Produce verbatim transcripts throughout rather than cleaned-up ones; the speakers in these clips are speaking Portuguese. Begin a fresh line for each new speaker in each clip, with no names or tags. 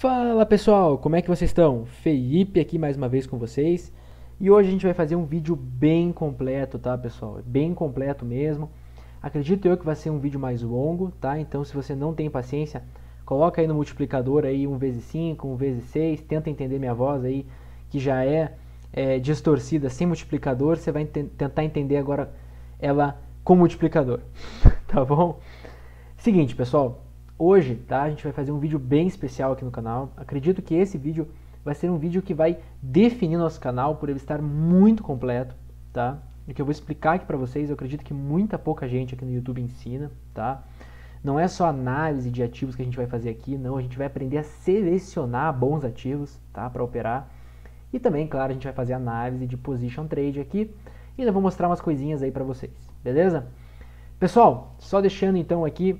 Fala pessoal, como é que vocês estão? Felipe aqui mais uma vez com vocês. E hoje a gente vai fazer um vídeo bem completo, tá pessoal? Bem completo mesmo. Acredito eu que vai ser um vídeo mais longo, tá? Então se você não tem paciência, coloca aí no multiplicador aí um vezes cinco, um vezes seis, tenta entender minha voz aí, que já é, é distorcida sem multiplicador, você vai tentar entender agora ela com multiplicador, tá bom? Seguinte pessoal, hoje, tá, a gente vai fazer um vídeo bem especial aqui no canal. Acredito que esse vídeo vai ser um vídeo que vai definir nosso canal por ele estar muito completo, tá? O que eu vou explicar aqui pra vocês, eu acredito que muita pouca gente aqui no YouTube ensina, tá? Não é só análise de ativos que a gente vai fazer aqui, não, a gente vai aprender a selecionar bons ativos, tá, para operar. E também, claro, a gente vai fazer análise de position trade aqui e ainda vou mostrar umas coisinhas aí pra vocês, beleza? Pessoal, só deixando então aqui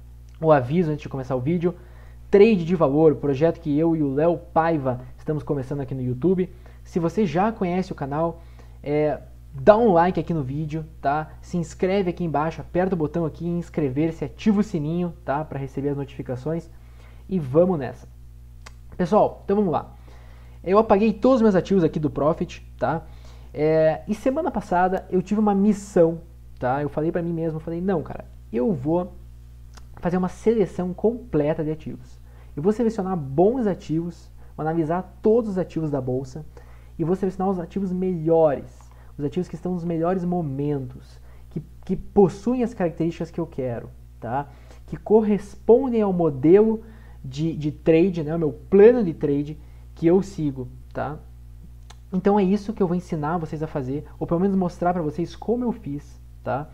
o aviso antes de começar o vídeo, Trade de Valor, projeto que eu e o Léo Paiva estamos começando aqui no YouTube. Se você já conhece o canal, é, dá um like aqui no vídeo, tá? Se inscreve aqui embaixo, aperta o botão aqui em inscrever-se, ativa o sininho, tá? Para receber as notificações e vamos nessa. Pessoal, então vamos lá. Eu apaguei todos os meus ativos aqui do Profit, tá? É, e semana passada eu tive uma missão, tá? Eu falei para mim mesmo, falei, não cara, eu vou fazer uma seleção completa de ativos. Eu vou selecionar bons ativos, vou analisar todos os ativos da bolsa e vou selecionar os ativos melhores, os ativos que estão nos melhores momentos, que, que possuem as características que eu quero, tá? Que correspondem ao modelo de, de trade, né? O meu plano de trade que eu sigo, tá? Então é isso que eu vou ensinar vocês a fazer, ou pelo menos mostrar para vocês como eu fiz, tá?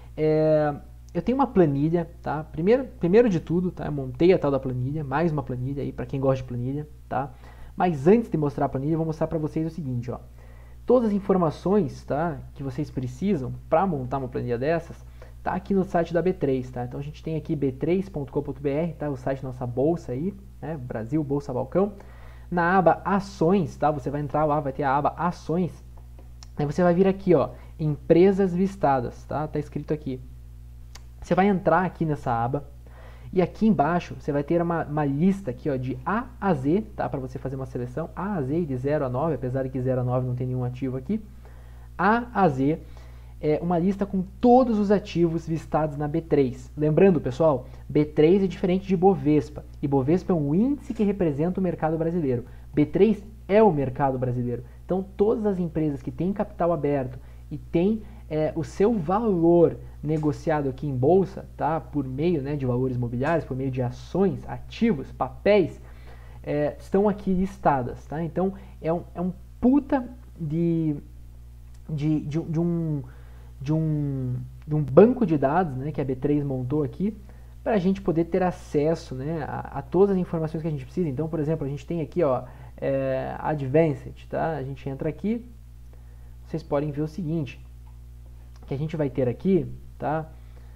É... Eu tenho uma planilha, tá? Primeiro, primeiro de tudo, tá? Eu montei a tal da planilha, mais uma planilha aí para quem gosta de planilha, tá? Mas antes de mostrar a planilha, eu vou mostrar para vocês o seguinte, ó. Todas as informações, tá, que vocês precisam para montar uma planilha dessas, tá aqui no site da B três, tá? Então a gente tem aqui b três ponto com ponto br, tá? O site da nossa bolsa aí, né? Brasil Bolsa Balcão. Na aba Ações, tá? Você vai entrar lá, vai ter a aba Ações. Aí você vai vir aqui, ó, Empresas listadas, tá? Tá escrito aqui. Você vai entrar aqui nessa aba e aqui embaixo você vai ter uma, uma lista aqui ó, de A a Z, tá? Para você fazer uma seleção A a Z de zero a nove, apesar de que zero a nove não tem nenhum ativo aqui. A a Z é uma lista com todos os ativos listados na B três. Lembrando, pessoal, B três é diferente de Bovespa. E Bovespa é um índice que representa o mercado brasileiro. B três é o mercado brasileiro. Então, todas as empresas que têm capital aberto e têm é, o seu valor negociado aqui em bolsa, tá? Por meio né, de valores imobiliários, por meio de ações, ativos, papéis, é, estão aqui listadas, tá? Então é um, é um puta de, de, de, de, um, de, um, de um banco de dados né, que a B três montou aqui para a gente poder ter acesso né, a, a todas as informações que a gente precisa. Então, por exemplo, a gente tem aqui ó, é, Advanced, tá? A gente entra aqui, vocês podem ver o seguinte, que a gente vai ter aqui tá?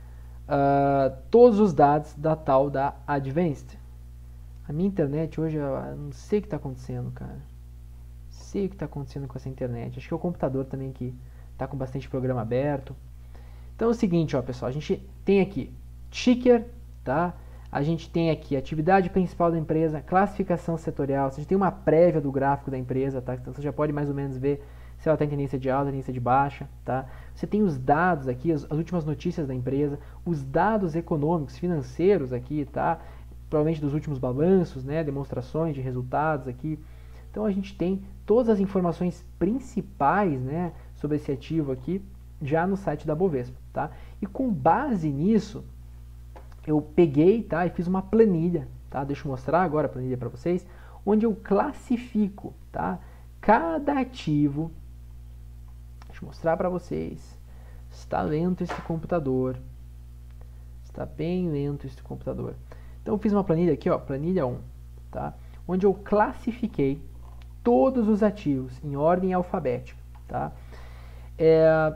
Uh, todos os dados da tal da Advanced. A minha internet hoje, eu não sei o que está acontecendo, cara. Não sei o que está acontecendo com essa internet. Acho que é o computador também que está com bastante programa aberto. Então é o seguinte, ó, pessoal, a gente tem aqui ticker, tá? A gente tem aqui atividade principal da empresa, classificação setorial, você tem uma prévia do gráfico da empresa, tá? Então você já pode mais ou menos ver se ela está em tendência de alta, tendência de baixa, tá? Você tem os dados aqui, as, as últimas notícias da empresa, os dados econômicos, financeiros aqui, tá? Provavelmente dos últimos balanços, né? Demonstrações de resultados aqui. Então a gente tem todas as informações principais, né? Sobre esse ativo aqui, já no site da Bovespa, tá? E com base nisso, eu peguei, tá? E fiz uma planilha, tá? Deixa eu mostrar agora a planilha para vocês, onde eu classifico, tá? Cada ativo. Deixa eu mostrar para vocês. Está lento esse computador. Está bem lento esse computador. Então eu fiz uma planilha aqui, ó, planilha um, tá? Onde eu classifiquei todos os ativos em ordem alfabética, tá? É,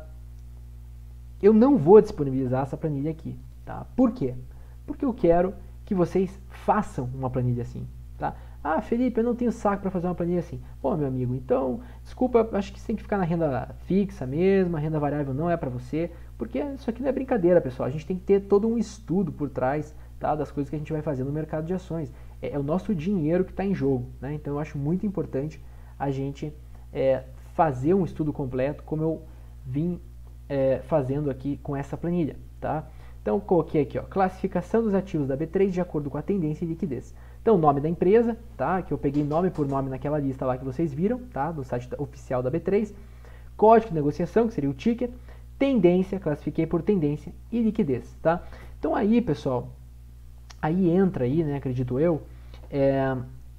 eu não vou disponibilizar essa planilha aqui, tá? Por quê? Porque eu quero que vocês façam uma planilha assim, tá? Ah, Felipe, eu não tenho saco para fazer uma planilha assim. Pô, meu amigo, então, desculpa, acho que você tem que ficar na renda fixa mesmo, a renda variável não é para você, porque isso aqui não é brincadeira, pessoal. A gente tem que ter todo um estudo por trás, tá, das coisas que a gente vai fazer no mercado de ações. é, é o nosso dinheiro que está em jogo, né? Então eu acho muito importante a gente é, fazer um estudo completo, como eu vim é, fazendo aqui com essa planilha, tá? Então eu coloquei aqui, ó, classificação dos ativos da B três de acordo com a tendência e liquidez. Então, nome da empresa, tá? Que eu peguei nome por nome naquela lista lá que vocês viram, tá? Do site oficial da B três. Código de negociação, que seria o ticker. Tendência, classifiquei por tendência e liquidez, tá? Então aí, pessoal, aí entra aí, né, acredito eu, é,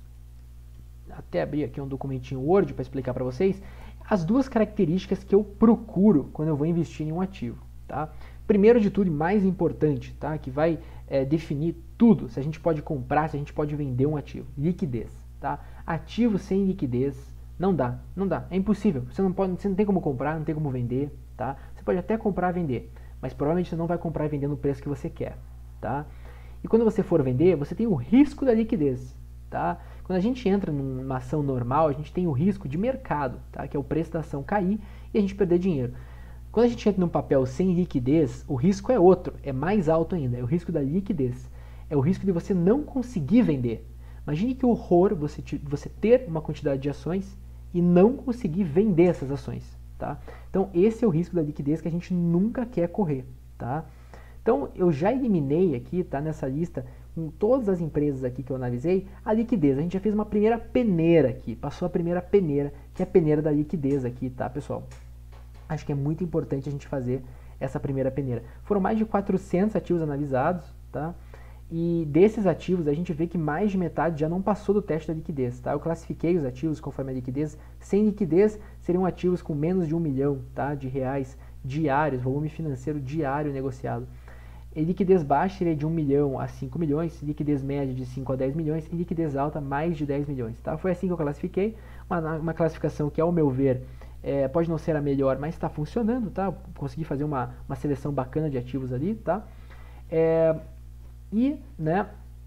até abrir aqui um documentinho Word para explicar para vocês, as duas características que eu procuro quando eu vou investir em um ativo, tá? Primeiro de tudo e mais importante, tá? Que vai é, definir tudo, se a gente pode comprar, se a gente pode vender um ativo, liquidez, tá? Ativo sem liquidez não dá, não dá, é impossível, você não, pode, você não tem como comprar, não tem como vender, tá? Você pode até comprar e vender, mas provavelmente você não vai comprar e vender no preço que você quer, tá? E quando você for vender, você tem o risco da liquidez, tá? Quando a gente entra numa ação normal, a gente tem o risco de mercado, tá? Que é o preço da ação cair e a gente perder dinheiro. Quando a gente entra num papel sem liquidez, o risco é outro, é mais alto ainda, é o risco da liquidez. É o risco de você não conseguir vender. Imagine que horror você, você ter uma quantidade de ações e não conseguir vender essas ações, tá? Então esse é o risco da liquidez que a gente nunca quer correr, tá? Então eu já eliminei aqui, tá, nessa lista, com todas as empresas aqui que eu analisei, a liquidez. A gente já fez uma primeira peneira aqui, passou a primeira peneira, que é a peneira da liquidez aqui, tá, pessoal? Acho que é muito importante a gente fazer essa primeira peneira. Foram mais de quatrocentos ativos analisados, tá? E desses ativos a gente vê que mais de metade já não passou do teste da liquidez, tá? Eu classifiquei os ativos conforme a liquidez. Sem liquidez seriam ativos com menos de um milhão, tá, de reais diários, volume financeiro diário negociado. E liquidez baixa seria de um milhão a cinco milhões, liquidez média de cinco a dez milhões e liquidez alta mais de dez milhões, tá? Foi assim que eu classifiquei, uma, uma classificação que, ao meu ver, É, pode não ser a melhor, mas está funcionando, tá? Consegui fazer uma, uma seleção bacana de ativos ali, tá? É, e, né,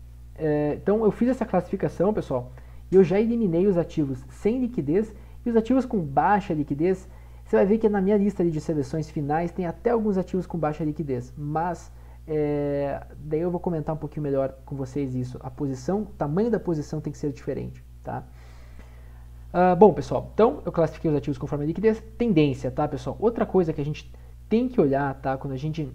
é, então eu fiz essa classificação, pessoal, e eu já eliminei os ativos sem liquidez e os ativos com baixa liquidez. Você vai ver que na minha lista ali de seleções finais tem até alguns ativos com baixa liquidez, mas é, daí eu vou comentar um pouquinho melhor com vocês isso. A posição, o tamanho da posição tem que ser diferente, tá? Uh, bom, pessoal, então eu classifiquei os ativos conforme a liquidez. Tendência, tá, pessoal? Outra coisa que a gente tem que olhar, tá, quando a gente,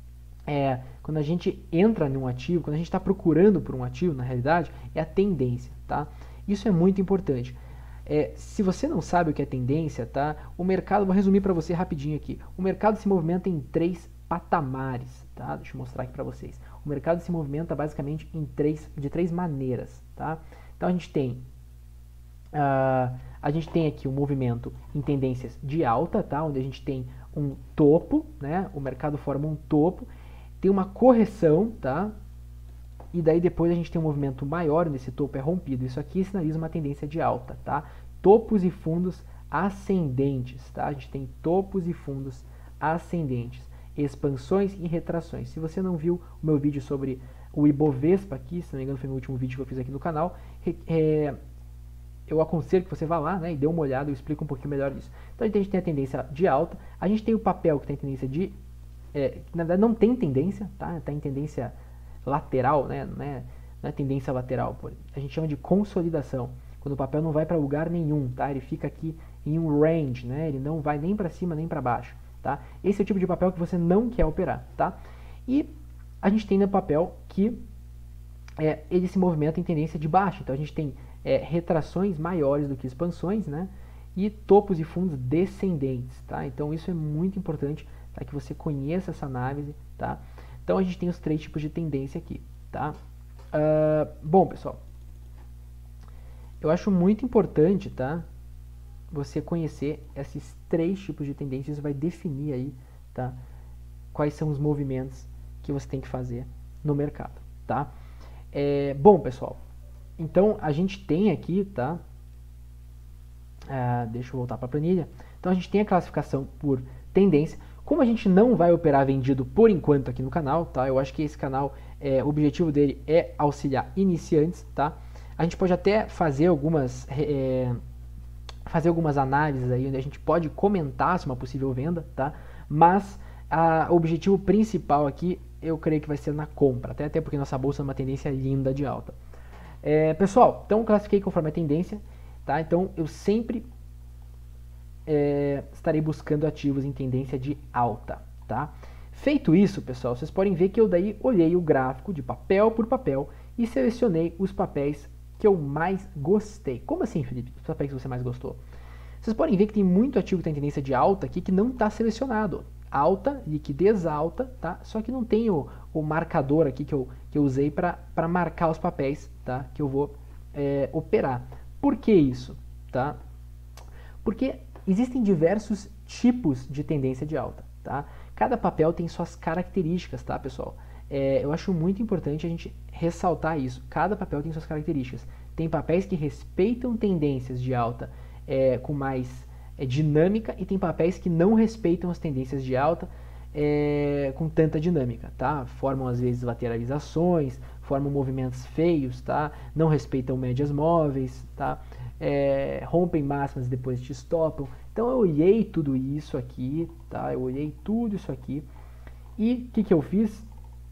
é, quando a gente entra num ativo, quando a gente está procurando por um ativo, na realidade, é a tendência, tá? Isso é muito importante. É, se você não sabe o que é tendência, tá, o mercado, vou resumir para você rapidinho aqui. O mercado se movimenta em três patamares, tá? Deixa eu mostrar aqui para vocês. O mercado se movimenta basicamente em três, de três maneiras, tá? Então a gente tem Uh, a gente tem aqui um movimento em tendências de alta, tá? Onde a gente tem um topo, né? O mercado forma um topo, tem uma correção, tá? E daí depois a gente tem um movimento maior, onde esse topo é rompido. Isso aqui sinaliza uma tendência de alta, tá? Topos e fundos ascendentes, tá? A gente tem topos e fundos ascendentes, expansões e retrações. Se você não viu o meu vídeo sobre o Ibovespa aqui, se não me engano foi o último vídeo que eu fiz aqui no canal, é... eu aconselho que você vá lá, né, e dê uma olhada, eu explico um pouquinho melhor isso. Então a gente tem a tendência de alta, a gente tem o papel que tem tendência de, é, que na verdade não tem tendência, tá, está em tendência lateral, né, não é, não é tendência lateral, pô. A gente chama de consolidação, quando o papel não vai para lugar nenhum, tá, ele fica aqui em um range, né, ele não vai nem para cima nem para baixo, tá. Esse é o tipo de papel que você não quer operar, tá. E a gente tem no papel que é, ele se movimenta em tendência de baixa, então a gente tem É, retrações maiores do que expansões, né? E topos e fundos descendentes, tá? Então isso é muito importante, tá? Que você conheça essa análise, tá? Então a gente tem os três tipos de tendência aqui, tá? Uh, bom, pessoal, eu acho muito importante, tá? Você conhecer esses três tipos de tendências, isso vai definir aí, tá? Quais são os movimentos que você tem que fazer no mercado, tá? É, bom, pessoal, então a gente tem aqui, tá? Ah, deixa eu voltar para a planilha. Então a gente tem a classificação por tendência. Como a gente não vai operar vendido por enquanto aqui no canal, tá? Eu acho que esse canal, é, o objetivo dele é auxiliar iniciantes, tá? A gente pode até fazer algumas, é, fazer algumas análises aí, onde a gente pode comentar se uma possível venda, tá? Mas a, o objetivo principal aqui, eu creio que vai ser na compra, até, até porque nossa bolsa é uma tendência linda de alta. É, pessoal, então classifiquei conforme a tendência, tá? Então eu sempre é, estarei buscando ativos em tendência de alta, tá? Feito isso, pessoal, vocês podem ver que eu daí olhei o gráfico de papel por papel e selecionei os papéis que eu mais gostei. Como assim, Felipe? Os papéis que você mais gostou? Vocês podem ver que tem muito ativo que tem tendência de alta aqui que não está selecionado. Alta, liquidez alta, tá? Só que não tem o, o marcador aqui que eu, que eu usei para marcar os papéis, tá? Que eu vou é, operar. Por que isso, tá? Porque existem diversos tipos de tendência de alta, tá? Cada papel tem suas características, tá, pessoal? É, eu acho muito importante a gente ressaltar isso. Cada papel tem suas características. Tem papéis que respeitam tendências de alta é, com mais é, dinâmica e tem papéis que não respeitam as tendências de alta é, com tanta dinâmica, tá? Formam às vezes lateralizações, formam movimentos feios, tá? Não respeitam médias móveis, tá? É, rompem máximas e depois te stopam. Então eu olhei tudo isso aqui, tá? Eu olhei tudo isso aqui e o que, que eu fiz?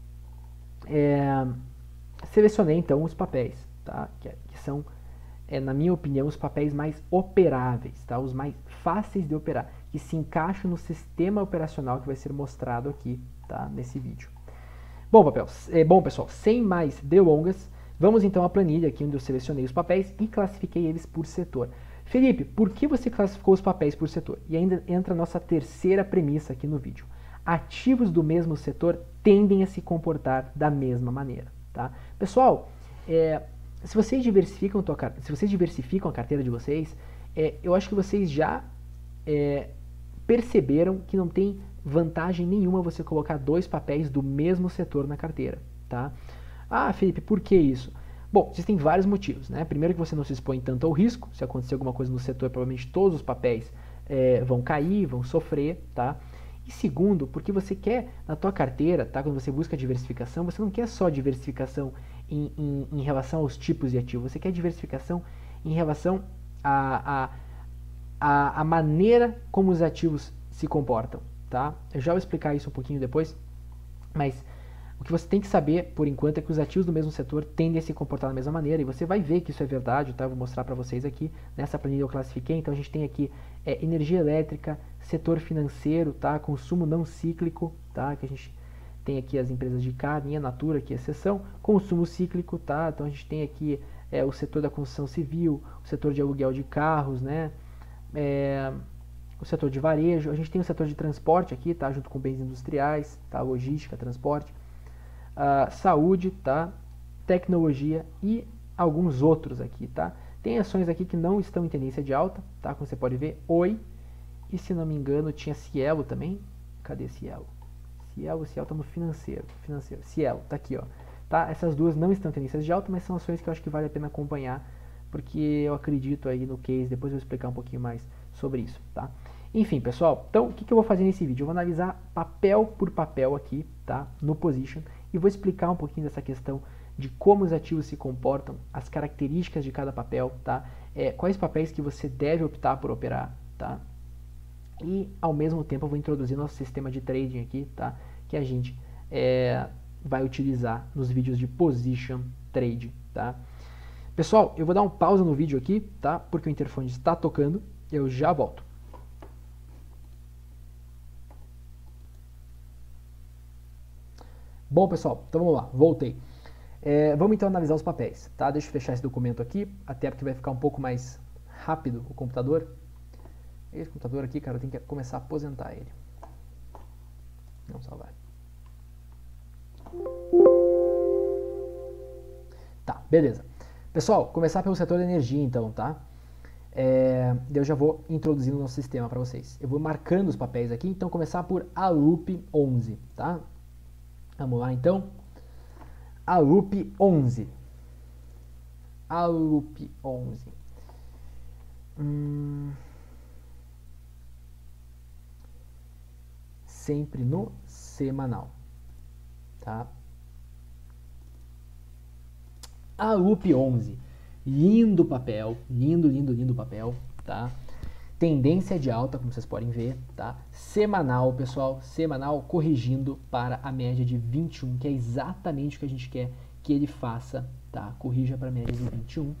É, selecionei então os papéis, tá? Que, que são, é, na minha opinião, os papéis mais operáveis, tá? Os mais fáceis de operar, que se encaixam no sistema operacional que vai ser mostrado aqui, tá? Nesse vídeo. Bom, papel, é, bom pessoal, sem mais delongas, vamos então à planilha aqui onde eu selecionei os papéis e classifiquei eles por setor. Felipe, por que você classificou os papéis por setor? E ainda entra a nossa terceira premissa aqui no vídeo. Ativos do mesmo setor tendem a se comportar da mesma maneira, tá? Pessoal, é, se vocês diversificam a tua, se vocês diversificam a carteira de vocês, é, eu acho que vocês já é, perceberam que não tem vantagem nenhuma você colocar dois papéis do mesmo setor na carteira, tá? Ah, Felipe, por que isso? Bom, existem vários motivos, né? Primeiro que você não se expõe tanto ao risco, se acontecer alguma coisa no setor, provavelmente todos os papéis é, vão cair, vão sofrer, tá? E segundo, porque você quer, na tua carteira, tá? Quando você busca diversificação, você não quer só diversificação em, em, em relação aos tipos de ativo, você quer diversificação em relação à a, a, a, a maneira como os ativos se comportam, tá? Eu já vou explicar isso um pouquinho depois, mas o que você tem que saber, por enquanto, é que os ativos do mesmo setor tendem a se comportar da mesma maneira, e você vai ver que isso é verdade, tá? Eu vou mostrar para vocês aqui, nessa planilha eu classifiquei, então a gente tem aqui é, energia elétrica, setor financeiro, tá? Consumo não cíclico, tá? Que a gente tem aqui as empresas de carne e a Natura, que é exceção, consumo cíclico, tá? Então a gente tem aqui é, o setor da construção civil, o setor de aluguel de carros, né? É, o setor de varejo, a gente tem o setor de transporte aqui, tá? Junto com bens industriais, tá? Logística, transporte. Uh, saúde, tá? Tecnologia e alguns outros aqui, tá? Tem ações aqui que não estão em tendência de alta, tá? Como você pode ver, Oi, e se não me engano tinha Cielo também. Cadê Cielo? Cielo, Cielo tá no financeiro, financeiro. Cielo, tá aqui, ó. Tá? Essas duas não estão em tendência de alta, mas são ações que eu acho que vale a pena acompanhar, porque eu acredito aí no case, depois eu vou explicar um pouquinho mais sobre isso, tá? Enfim, pessoal, então o que, que eu vou fazer nesse vídeo? Eu vou analisar papel por papel aqui, tá? No Position, e vou explicar um pouquinho dessa questão de como os ativos se comportam, as características de cada papel, tá? É, quais papéis que você deve optar por operar, tá? E, ao mesmo tempo, eu vou introduzir nosso sistema de trading aqui, tá? Que a gente é, vai utilizar nos vídeos de Position Trade, tá? Pessoal, eu vou dar um pausa no vídeo aqui, tá? Porque o interfone está tocando, eu já volto. Bom, pessoal, então vamos lá, voltei. É, vamos então analisar os papéis, tá? Deixa eu fechar esse documento aqui, até porque vai ficar um pouco mais rápido o computador. Esse computador aqui, cara, eu tenho que começar a aposentar ele. Não salvar. Tá, beleza. Pessoal, começar pelo setor da energia então, tá? É, eu já vou introduzindo o nosso sistema para vocês. Eu vou marcando os papéis aqui, então começar por Alup onze, tá? Vamos lá então. Alup onze. Alup onze. Hum, sempre no semanal, tá? Alup onze. Lindo papel, lindo, lindo, lindo papel, tá? Tendência de alta, como vocês podem ver, tá? Semanal, pessoal, semanal corrigindo para a média de vinte e um, que é exatamente o que a gente quer que ele faça, tá? Corrija para a média de vinte e um.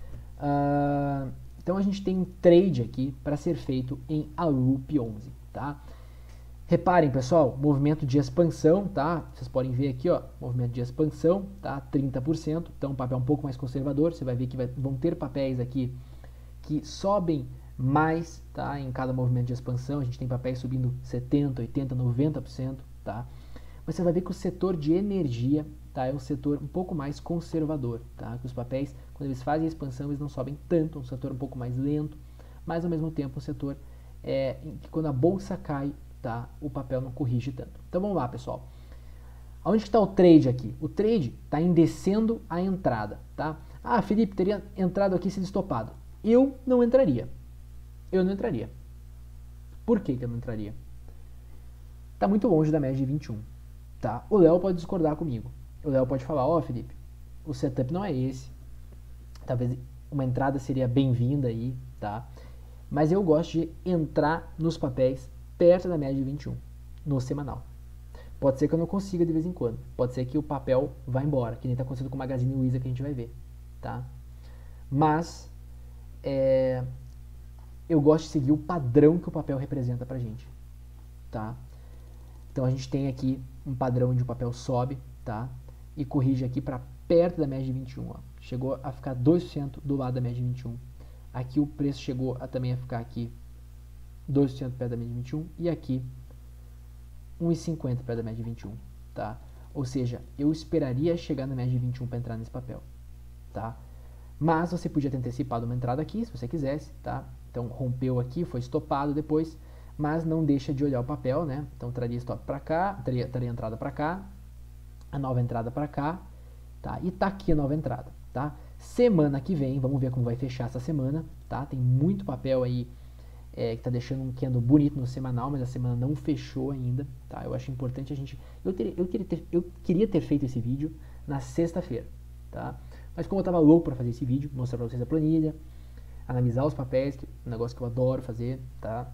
Uh, então a gente tem um trade aqui para ser feito em A L U P onze, tá? Reparem, pessoal, movimento de expansão, tá? Vocês podem ver aqui, ó, movimento de expansão, tá? trinta por cento, então um papel um pouco mais conservador. Você vai ver que vai, vão ter papéis aqui que sobem mais, tá? Em cada movimento de expansão, a gente tem papéis subindo setenta, oitenta, noventa por cento, tá? Mas você vai ver que o setor de energia, tá? É um setor um pouco mais conservador, tá? Que os papéis, quando eles fazem a expansão, eles não sobem tanto, é um setor um pouco mais lento, mas ao mesmo tempo um setor é, em que quando a bolsa cai, tá? O papel não corrige tanto. Então vamos lá, pessoal. Onde está o trade aqui? O trade está em descendo a entrada, tá? Ah, Felipe, teria entrado aqui se estopado. Eu não entraria. Eu não entraria. Por que que eu não entraria? Está muito longe da média de vinte e um, tá? O Léo pode discordar comigo. O Léo pode falar, ó, oh, Felipe, o setup não é esse. Talvez uma entrada seria bem-vinda aí, tá? Mas eu gosto de entrar nos papéis perto da média de vinte e um, no semanal. Pode ser que eu não consiga de vez em quando. Pode ser que o papel vá embora, que nem está acontecendo com o Magazine Luiza que a gente vai ver, tá? Mas é, eu gosto de seguir o padrão que o papel representa pra gente, tá? Então a gente tem aqui um padrão onde o papel sobe, tá? E corrige aqui para perto da média de vinte e um, ó. Chegou a ficar dois por cento do lado da média de vinte e um. Aqui o preço chegou a também a ficar aqui dois por cento perto da média de vinte e um e aqui um vírgula cinquenta perto da média de vinte e um, tá? Ou seja, eu esperaria chegar na média de vinte e um para entrar nesse papel, tá? Mas você podia ter antecipado uma entrada aqui, se você quisesse, tá? Então rompeu aqui, foi estopado depois, mas não deixa de olhar o papel, né? Então traria stop para cá, traria, traria entrada para cá, a nova entrada para cá, tá? E tá aqui a nova entrada, tá? Semana que vem, vamos ver como vai fechar essa semana, tá? Tem muito papel aí é, que tá deixando um candle bonito no semanal, mas a semana não fechou ainda, tá? Eu acho importante a gente... Eu, ter, eu, queria, ter, eu queria ter feito esse vídeo na sexta-feira, tá? Mas como eu tava louco para fazer esse vídeo, mostrar para vocês a planilha, analisar os papéis, que é um negócio que eu adoro fazer, tá?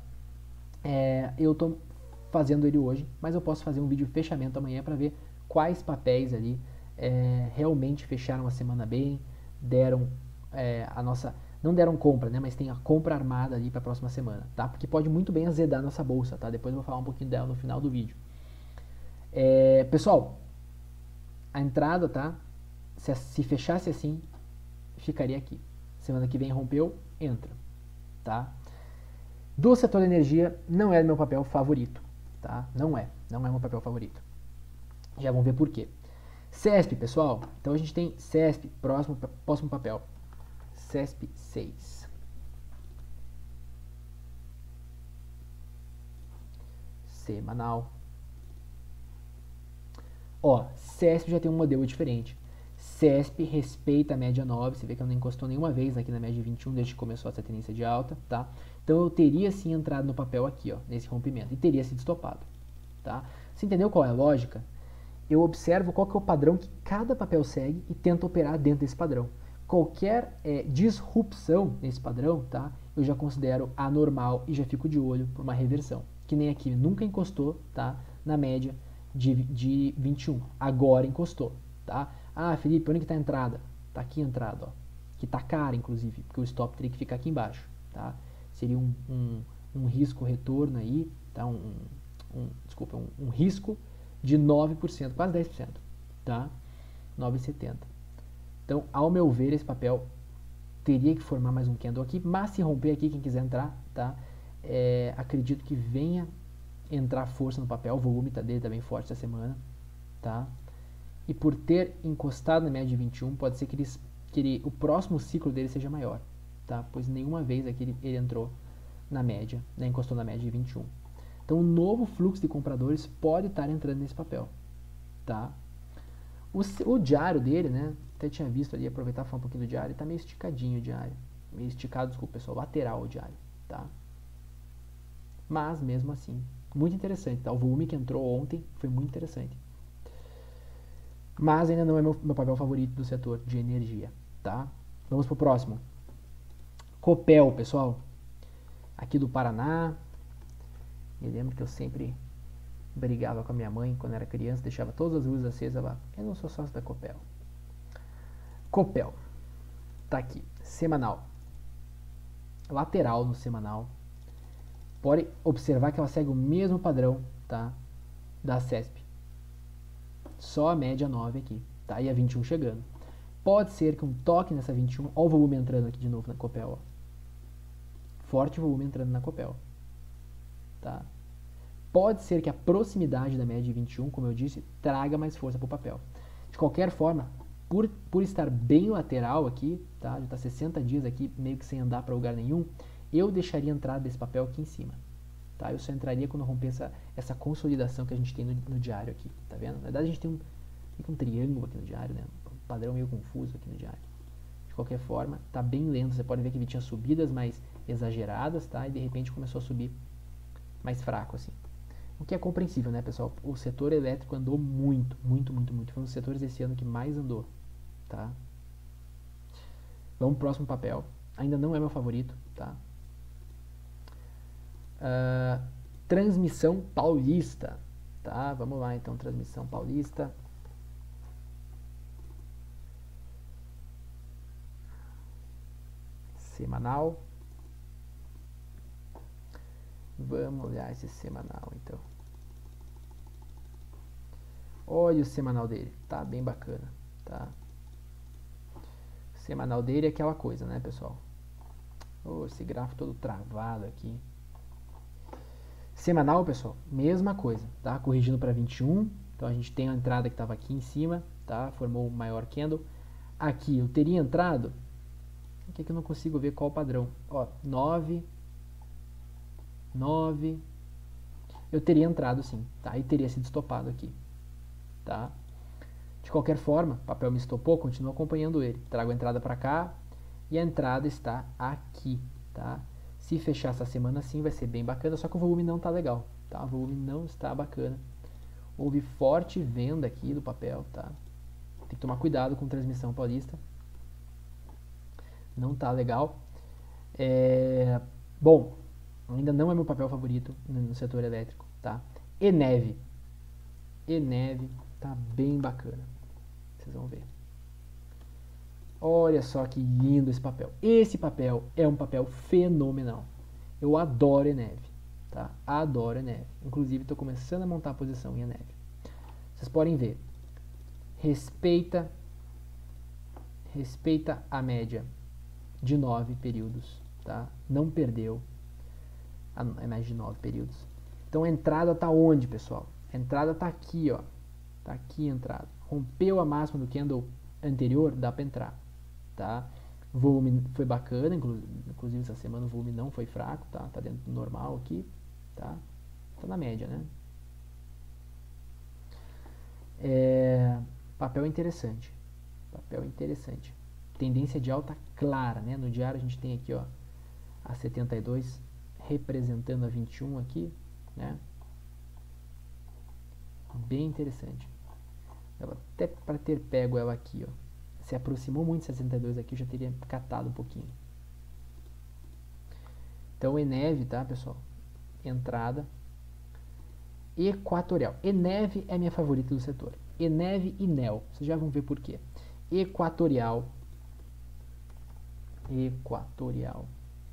É, eu tô fazendo ele hoje, mas eu posso fazer um vídeo de fechamento amanhã para ver quais papéis ali é, realmente fecharam a semana bem, deram é, a nossa... Não deram compra, né? Mas tem a compra armada ali para a próxima semana, tá? Porque pode muito bem azedar a nossa bolsa, tá? Depois eu vou falar um pouquinho dela no final do vídeo. É, pessoal, a entrada, tá? Se, se fechasse assim, ficaria aqui. Semana que vem rompeu, entra, tá? Do setor de energia, não é meu papel favorito, tá? Não é, não é meu papel favorito. Já vamos ver por quê. C E S P, pessoal. Então a gente tem C E S P, próximo, próximo papel. C E S P seis. Semanal. Ó, C E S P já tem um modelo diferente. C E S P respeita a média nove, você vê que ela não encostou nenhuma vez aqui na média de vinte e um desde que começou essa tendência de alta, tá? Então eu teria sim entrado no papel aqui, ó, nesse rompimento, e teria sido estopado, tá? Você entendeu qual é a lógica? Eu observo qual que é o padrão que cada papel segue e tento operar dentro desse padrão. Qualquer é, disrupção nesse padrão, tá? Eu já considero anormal e já fico de olho por uma reversão. Que nem aqui, nunca encostou, tá? Na média de, de vinte e um. Agora encostou, tá? Ah, Felipe, onde que tá a entrada? Tá aqui a entrada, ó. Que tá cara, inclusive, porque o stop teria que ficar aqui embaixo, tá? Seria um, um, um risco retorno aí, tá? Um, um, desculpa, um, um risco de nove por cento, quase dez por cento, tá? nove vírgula setenta. Então, ao meu ver, esse papel teria que formar mais um candle aqui, mas se romper aqui, quem quiser entrar, tá? É, acredito que venha entrar força no papel, o volume tá dele tá bem forte essa semana, tá? E por ter encostado na média de vinte e um, pode ser que, ele, que ele, o próximo ciclo dele seja maior, tá? Pois nenhuma vez aqui ele, ele entrou na média, né? Encostou na média de vinte e um. Então, um novo fluxo de compradores pode estar entrando nesse papel, tá? O, o diário dele, né? Até tinha visto ali, aproveitar e falar um pouquinho do diário, tá meio esticadinho o diário. Meio esticado, desculpa, pessoal, lateral o diário, tá? Mas, mesmo assim, muito interessante, tá? O volume que entrou ontem foi muito interessante. Mas ainda não é meu, meu papel favorito do setor de energia, tá? Vamos pro próximo. Copel, pessoal. Aqui do Paraná. Me lembro que eu sempre brigava com a minha mãe quando era criança, deixava todas as luzes acesas lá. Eu não sou sócio da Copel. Copel. Tá aqui, semanal. Lateral no semanal. Pode observar que ela segue o mesmo padrão, tá? Da C E S P. Só a média nove aqui, tá? E a vinte e um chegando. Pode ser que um toque nessa vinte e um, ó o volume entrando aqui de novo na Copel, ó. Forte volume entrando na Copel, tá? Pode ser que a proximidade da média de vinte e um, como eu disse, traga mais força para o papel. De qualquer forma, por, por estar bem lateral aqui, tá? Já está sessenta dias aqui, meio que sem andar para lugar nenhum, eu deixaria a entrada desse papel aqui em cima. Tá? Eu só entraria quando romper essa, essa consolidação que a gente tem no, no diário aqui, tá vendo? Na verdade a gente tem um, tem um triângulo aqui no diário, né? Um padrão meio confuso aqui no diário. De qualquer forma, tá bem lento, você pode ver que ele tinha subidas mais exageradas, tá? E de repente começou a subir mais fraco, assim. O que é compreensível, né, pessoal? O setor elétrico andou muito, muito, muito, muito. Foi um dos setores desse ano que mais andou, tá? Vamos pro próximo papel. Ainda não é meu favorito, tá? Uh, transmissão paulista, tá? Vamos lá, então, transmissão paulista. Semanal. Vamos olhar esse semanal, então. Olha o semanal dele, tá bem bacana, tá? O semanal dele é aquela coisa, né, pessoal? Oh, esse gráfico todo travado aqui. Semanal, pessoal, mesma coisa, tá? Corrigindo para vinte e um, então a gente tem a entrada que estava aqui em cima, tá? Formou o maior candle. Aqui eu teria entrado, aqui é que eu não consigo ver qual o padrão. Ó, nove, nove, eu teria entrado sim, tá? E teria sido estopado aqui, tá? De qualquer forma, o papel me estopou, continuo acompanhando ele. Trago a entrada para cá e a entrada está aqui, tá? Se fechar essa semana assim vai ser bem bacana, só que o volume não tá legal, tá? O volume não está bacana. Houve forte venda aqui do papel, tá? Tem que tomar cuidado com transmissão paulista. Não tá legal. É... Bom, ainda não é meu papel favorito no setor elétrico, tá? Eneve. Eneve tá bem bacana. Vocês vão ver. Olha só que lindo esse papel. Esse papel é um papel fenomenal. Eu adoro Eneve, tá? Adoro Eneve. Inclusive estou começando a montar a posição em Eneve. Vocês podem ver. Respeita, respeita a média de nove períodos, tá? Não perdeu a média de nove períodos. Então a entrada tá onde, pessoal? A entrada tá aqui, ó. Tá aqui a entrada. Rompeu a máxima do candle anterior, dá para entrar, tá? O volume foi bacana, inclusive essa semana o volume não foi fraco, tá? Tá dentro do normal aqui, tá? Tá na média, né? É, papel interessante. Papel interessante. Tendência de alta clara, né? No diário a gente tem aqui, ó, a setenta e dois representando a vinte e um aqui, né? Bem interessante. Ela, até para ter pego ela aqui, ó, se aproximou muito de sessenta e dois aqui, eu já teria catado um pouquinho. Então, Eneve, tá, pessoal? Entrada. Equatorial. Eneve é minha favorita do setor. Eneve e Nel. Vocês já vão ver por quê. Equatorial. Equatorial.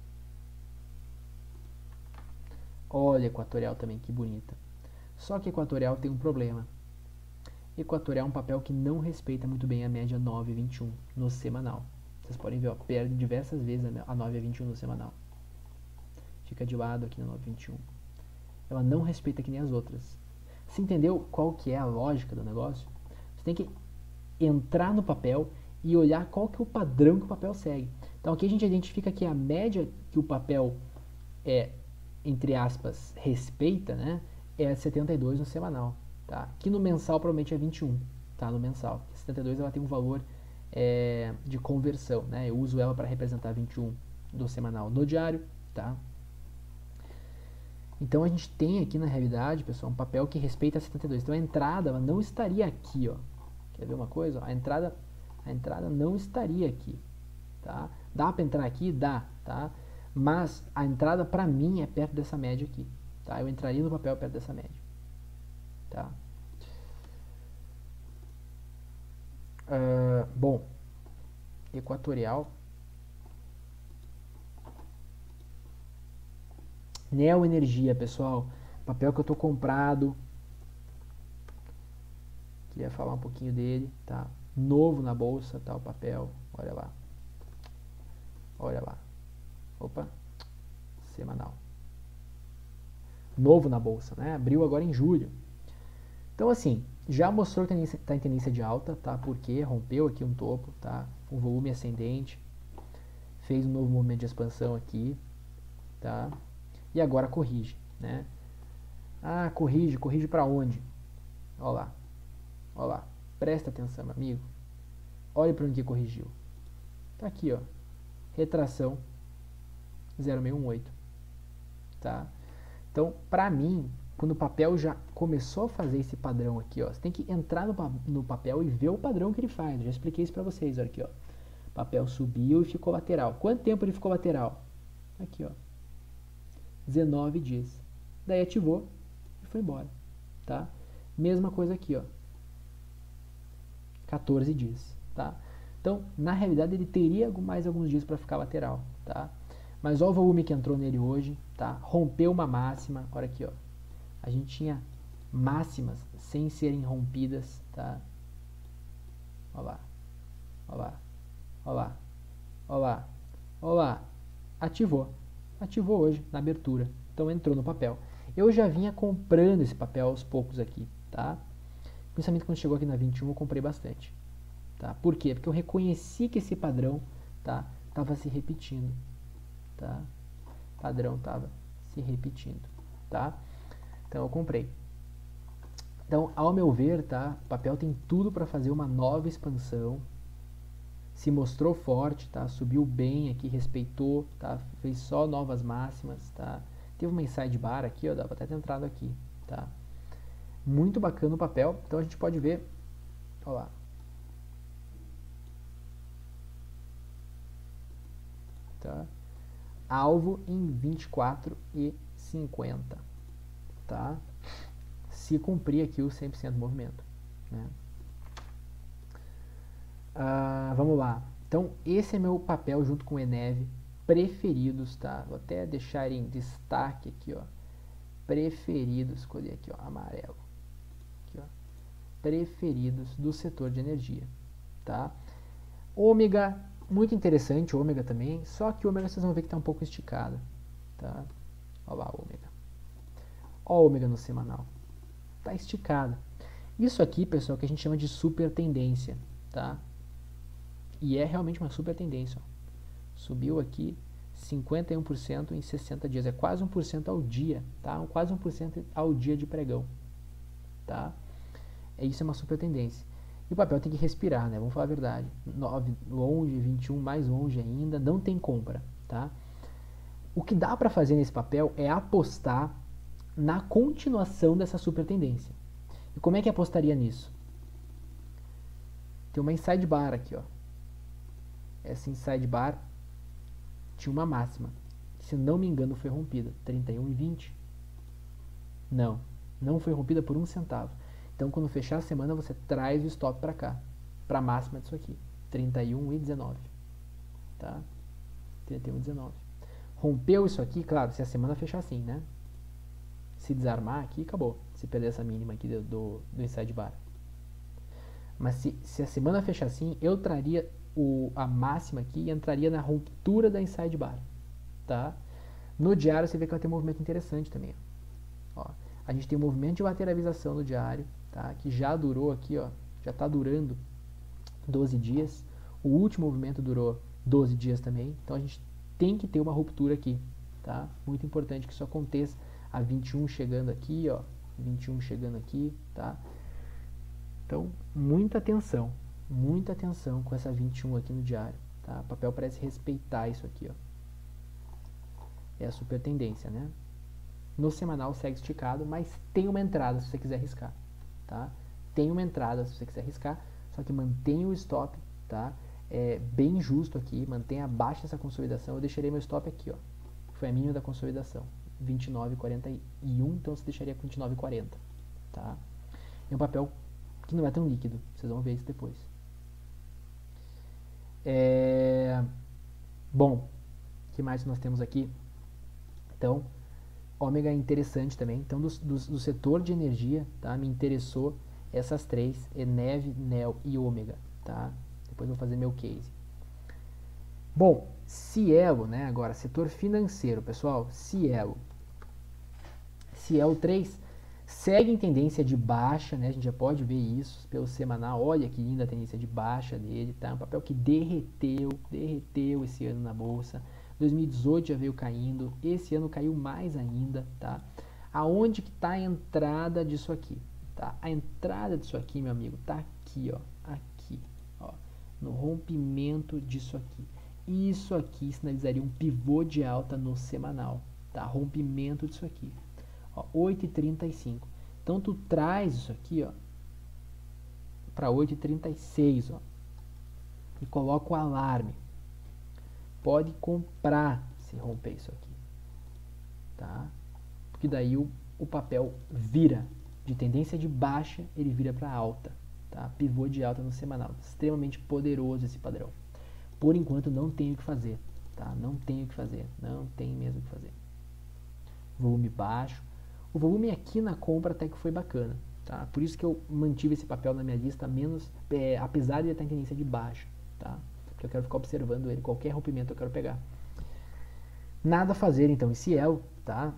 Olha, Equatorial também, que bonita. Só que Equatorial tem um problema. Equatorial é um papel que não respeita muito bem a média nove vírgula vinte e um no semanal. Vocês podem ver, ó, perde diversas vezes a nove vírgula vinte e um no semanal. Fica de lado aqui no nove vírgula vinte e um. Ela não respeita que nem as outras. Você entendeu qual que é a lógica do negócio? Você tem que entrar no papel e olhar qual que é o padrão que o papel segue. Então aqui a gente identifica que a média que o papel é, entre aspas, respeita, né, é a setenta e dois no semanal. Tá? Que no mensal provavelmente é vinte e um, tá? No mensal. setenta e dois ela tem um valor é, de conversão, né? Eu uso ela para representar vinte e um do semanal no diário, tá? Então a gente tem aqui na realidade, pessoal, um papel que respeita a setenta e dois. Então a entrada ela não estaria aqui, ó. Quer ver uma coisa? A entrada, a entrada não estaria aqui, tá? Dá para entrar aqui? Dá, tá? Mas a entrada para mim é perto dessa média aqui, tá? Eu entraria no papel perto dessa média. Tá? Uh, bom, Equatorial. Neo Energia, pessoal. Papel que eu tô comprado. Queria falar um pouquinho dele, tá? Novo na bolsa, tá? O papel. Olha lá. Olha lá. Opa. Semanal. Novo na bolsa, né? Abriu agora em julho. Então, assim, já mostrou que está em tendência de alta, tá? Porque rompeu aqui um topo, tá? Com volume ascendente. Fez um novo movimento de expansão aqui, tá? E agora corrige, né? Ah, corrige, corrige para onde? Olha lá. Olha lá. Presta atenção, meu amigo. Olha para onde que corrigiu. Tá aqui, ó. Retração zero vírgula seiscentos e dezoito, tá? Então, para mim, quando o papel já começou a fazer esse padrão aqui, ó, você tem que entrar no, no papel e ver o padrão que ele faz. Eu já expliquei isso para vocês, olha aqui, ó. O papel subiu e ficou lateral. Quanto tempo ele ficou lateral? Aqui, ó. dezenove dias. Daí ativou e foi embora, tá? Mesma coisa aqui, ó. quatorze dias, tá? Então, na realidade, ele teria mais alguns dias para ficar lateral, tá? Mas olha o volume que entrou nele hoje, tá? Rompeu uma máxima, olha aqui, ó. A gente tinha máximas sem serem rompidas, tá? Olha lá, olha lá, olha lá, olha lá, olha lá. Ativou, ativou hoje na abertura, então entrou no papel. Eu já vinha comprando esse papel aos poucos aqui, tá? Principalmente quando chegou aqui na vinte e um eu comprei bastante, tá? Por quê? Porque eu reconheci que esse padrão, tá? Tava se repetindo, tá? O padrão tava se repetindo, tá? Então eu comprei. Então, ao meu ver, tá? O papel tem tudo para fazer uma nova expansão. Se mostrou forte, tá? Subiu bem aqui, respeitou, tá? Fez só novas máximas, tá? Teve uma inside bar aqui, ó, dava até ter entrado aqui, tá? Muito bacana o papel. Então a gente pode ver, ó lá. Tá? Alvo em vinte e quatro e cinquenta, tá? Se cumprir aqui o cem por cento do movimento, né? Ah, vamos lá. Então, esse é meu papel junto com o Eneve preferidos, tá? Vou até deixar em destaque aqui, ó. Preferidos, escolhi aqui, ó, amarelo. Aqui, ó. Preferidos do setor de energia, tá? Ômega, muito interessante, ômega também, só que o ômega vocês vão ver que está um pouco esticado, tá? Olha lá, ômega. Olha o ômega no semanal. Tá esticado. Isso aqui, pessoal, que a gente chama de super tendência, tá? E é realmente uma super tendência, ó. Subiu aqui cinquenta e um por cento em sessenta dias, é quase um por cento ao dia, tá? Quase um por cento ao dia de pregão, tá? É, isso é uma super tendência. E o papel tem que respirar, né? Vamos falar a verdade. nove longe, vinte e um mais longe ainda, não tem compra, tá? O que dá para fazer nesse papel é apostar na continuação dessa super tendência. E como é que apostaria nisso? Tem uma inside bar aqui, ó. Essa inside bar tinha uma máxima. Se não me engano, foi rompida. trinta e um e vinte. Não, não foi rompida por um centavo. Então, quando fechar a semana, você traz o stop para cá, para a máxima disso aqui, trinta e um e dezenove, tá? trinta e um e dezenove. Rompeu isso aqui, claro, se a semana fechar assim, né? Se desarmar aqui, acabou. Se perder essa mínima aqui do, do, do inside bar. Mas se, se a semana fechar assim, eu traria o, a máxima aqui e entraria na ruptura da inside bar, tá? No diário você vê que vai ter um movimento interessante também, ó. A gente tem um movimento de lateralização no diário, tá? Que já durou aqui, ó, já está durando doze dias. O último movimento durou doze dias também. Então a gente tem que ter uma ruptura aqui, tá? Muito importante que isso aconteça. A vinte e um chegando aqui, ó, vinte e um chegando aqui, tá? Então, muita atenção, muita atenção com essa vinte e um aqui no diário, tá? O papel parece respeitar isso aqui, ó. É a super tendência, né? No semanal segue esticado, mas tem uma entrada se você quiser arriscar, tá? Tem uma entrada se você quiser arriscar, só que mantenha o stop, tá? É bem justo aqui, mantenha abaixo dessa consolidação. Eu deixarei meu stop aqui, ó. Foi a mínima da consolidação, vinte e nove e quarenta e um, então você deixaria com vinte e nove e quarenta, tá? É um papel que não é tão líquido, vocês vão ver isso depois. É... Bom, o que mais nós temos aqui? Então, ômega é interessante também. Então, do, do, do setor de energia, tá? Me interessou essas três, Enev, Nel e ômega, tá? Depois eu vou fazer meu case. Bom, Cielo, né? Agora, setor financeiro, pessoal, Cielo. Cielo três segue em tendência de baixa, né? A gente já pode ver isso pelo semanal. Olha que linda a tendência de baixa dele, tá? Um papel que derreteu, derreteu esse ano na bolsa. dois mil e dezoito já veio caindo, esse ano caiu mais ainda, tá? Aonde que tá a entrada disso aqui, tá? A entrada disso aqui, meu amigo, tá aqui, ó, aqui, ó, no rompimento disso aqui. Isso aqui sinalizaria um pivô de alta no semanal, tá? Rompimento disso aqui. Ó, oito e trinta e cinco. Então tu traz isso aqui, ó, para oito e trinta e seis, ó, e coloca o alarme. Pode comprar se romper isso aqui, tá? Porque daí o, o papel vira de tendência de baixa, ele vira para alta, tá? Pivô de alta no semanal, extremamente poderoso esse padrão. Por enquanto não tenho o que fazer, tá? Não tenho o que fazer, não tem mesmo o que fazer. Volume baixo. O volume aqui na compra até que foi bacana, tá? Por isso que eu mantive esse papel na minha lista, menos, é, apesar de ele estar em tendência de baixa, tá? Porque eu quero ficar observando ele, qualquer rompimento eu quero pegar. Nada a fazer então em Cielo, tá?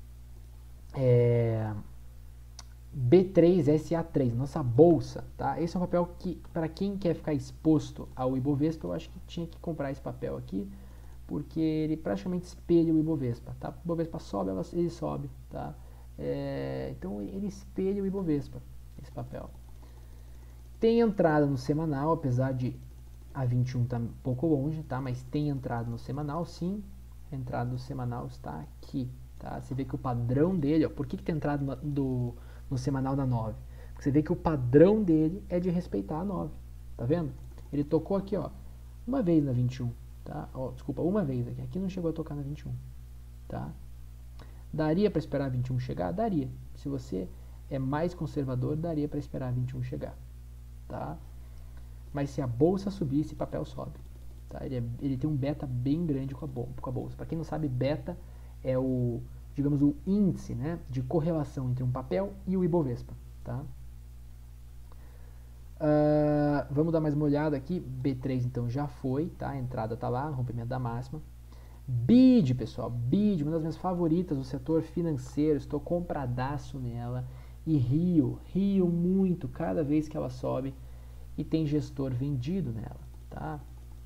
É, B três S A três, nossa bolsa, tá? Esse é um papel que, para quem quer ficar exposto ao Ibovespa, eu acho que tinha que comprar esse papel aqui, porque ele praticamente espelha o Ibovespa, tá? O Ibovespa sobe, ele sobe, tá? É, então ele espelha o Ibovespa, esse papel. Tem entrada no semanal, apesar de a vinte e um tá um pouco longe, tá? Mas tem entrada no semanal, sim. A entrada do semanal está aqui, tá? Você vê que o padrão dele, ó, por que, que tem entrada no, do, no semanal da nove? Porque você vê que o padrão dele é de respeitar a nove, tá vendo? Ele tocou aqui, ó, uma vez na vinte e um, tá? Ó, desculpa, uma vez aqui, aqui não chegou a tocar na vinte e um, tá? Daria para esperar a vinte e um chegar? Daria. Se você é mais conservador, daria para esperar a vinte e um chegar, tá? Mas se a bolsa subir, esse papel sobe, tá? Ele, é, ele tem um beta bem grande com a, com a bolsa. Para quem não sabe, beta é o, digamos, o índice, né, de correlação entre um papel e o Ibovespa, tá? Uh, vamos dar mais uma olhada aqui. B três então já foi, tá? A entrada tá lá, rompimento da máxima. B I D, pessoal, B I D, uma das minhas favoritas do setor financeiro, estou compradaço nela e rio, rio muito cada vez que ela sobe e tem gestor vendido nela, tá?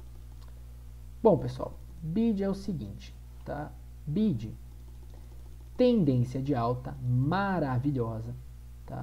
Bom, pessoal, B I D é o seguinte, tá? B I D, tendência de alta maravilhosa, tá?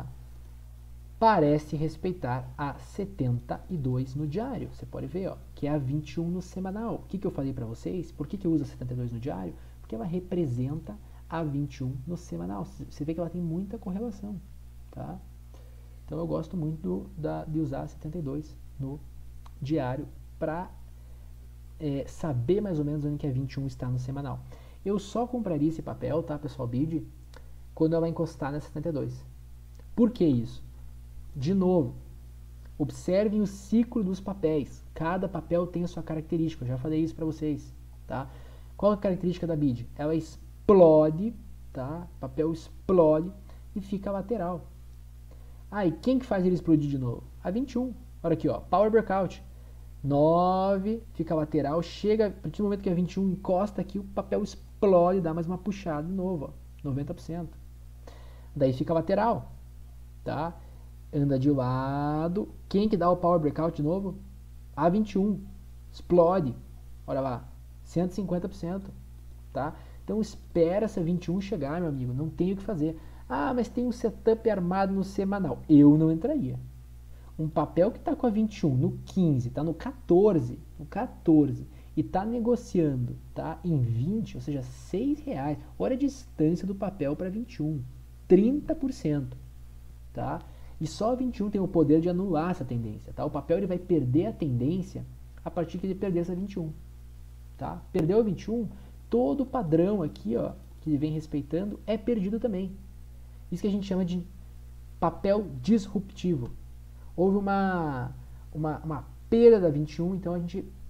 Parece respeitar a setenta e dois no diário. Você pode ver, ó, que é a vinte e um no semanal. O que, que eu falei para vocês? Por que, que eu uso a setenta e dois no diário? Porque ela representa a vinte e um no semanal. Você vê que ela tem muita correlação, tá? Então eu gosto muito do, da, de usar a setenta e dois no diário para é, saber mais ou menos onde que a vinte e um está no semanal. Eu só compraria esse papel, tá, pessoal, B I D, quando ela encostar na setenta e dois. Por que isso? De novo, observem o ciclo dos papéis. Cada papel tem a sua característica. Eu já falei isso para vocês, tá? Qual é a característica da B I D? Ela explode, tá? O papel explode e fica lateral. Ah, e quem que faz ele explodir de novo? A vinte e um. Olha aqui, ó, Power Breakout. nove, fica lateral, chega, a partir do momento que a vinte e um encosta aqui, o papel explode, dá mais uma puxada de novo, ó, noventa por cento. Daí fica lateral, tá? Anda de lado. Quem que dá o Power Breakout de novo? A vinte e um. Explode. Olha lá. cento e cinquenta por cento. Tá? Então espera essa vinte e um chegar, meu amigo. Não tem o que fazer. Ah, mas tem um setup armado no semanal. Eu não entraria. Um papel que está com a vinte e um no quinze, está no quatorze, no quatorze, e está negociando, tá, em vinte, ou seja, seis reais. Olha a distância do papel para vinte e um. trinta por cento. Tá? E só a vinte e um tem o poder de anular essa tendência, tá? O papel ele vai perder a tendência a partir que ele perder essa vinte e um, tá? Perdeu a vinte e um, todo o padrão aqui, ó, que ele vem respeitando é perdido também. Isso que a gente chama de papel disruptivo. Houve uma, uma, uma perda da vinte e um, então a gente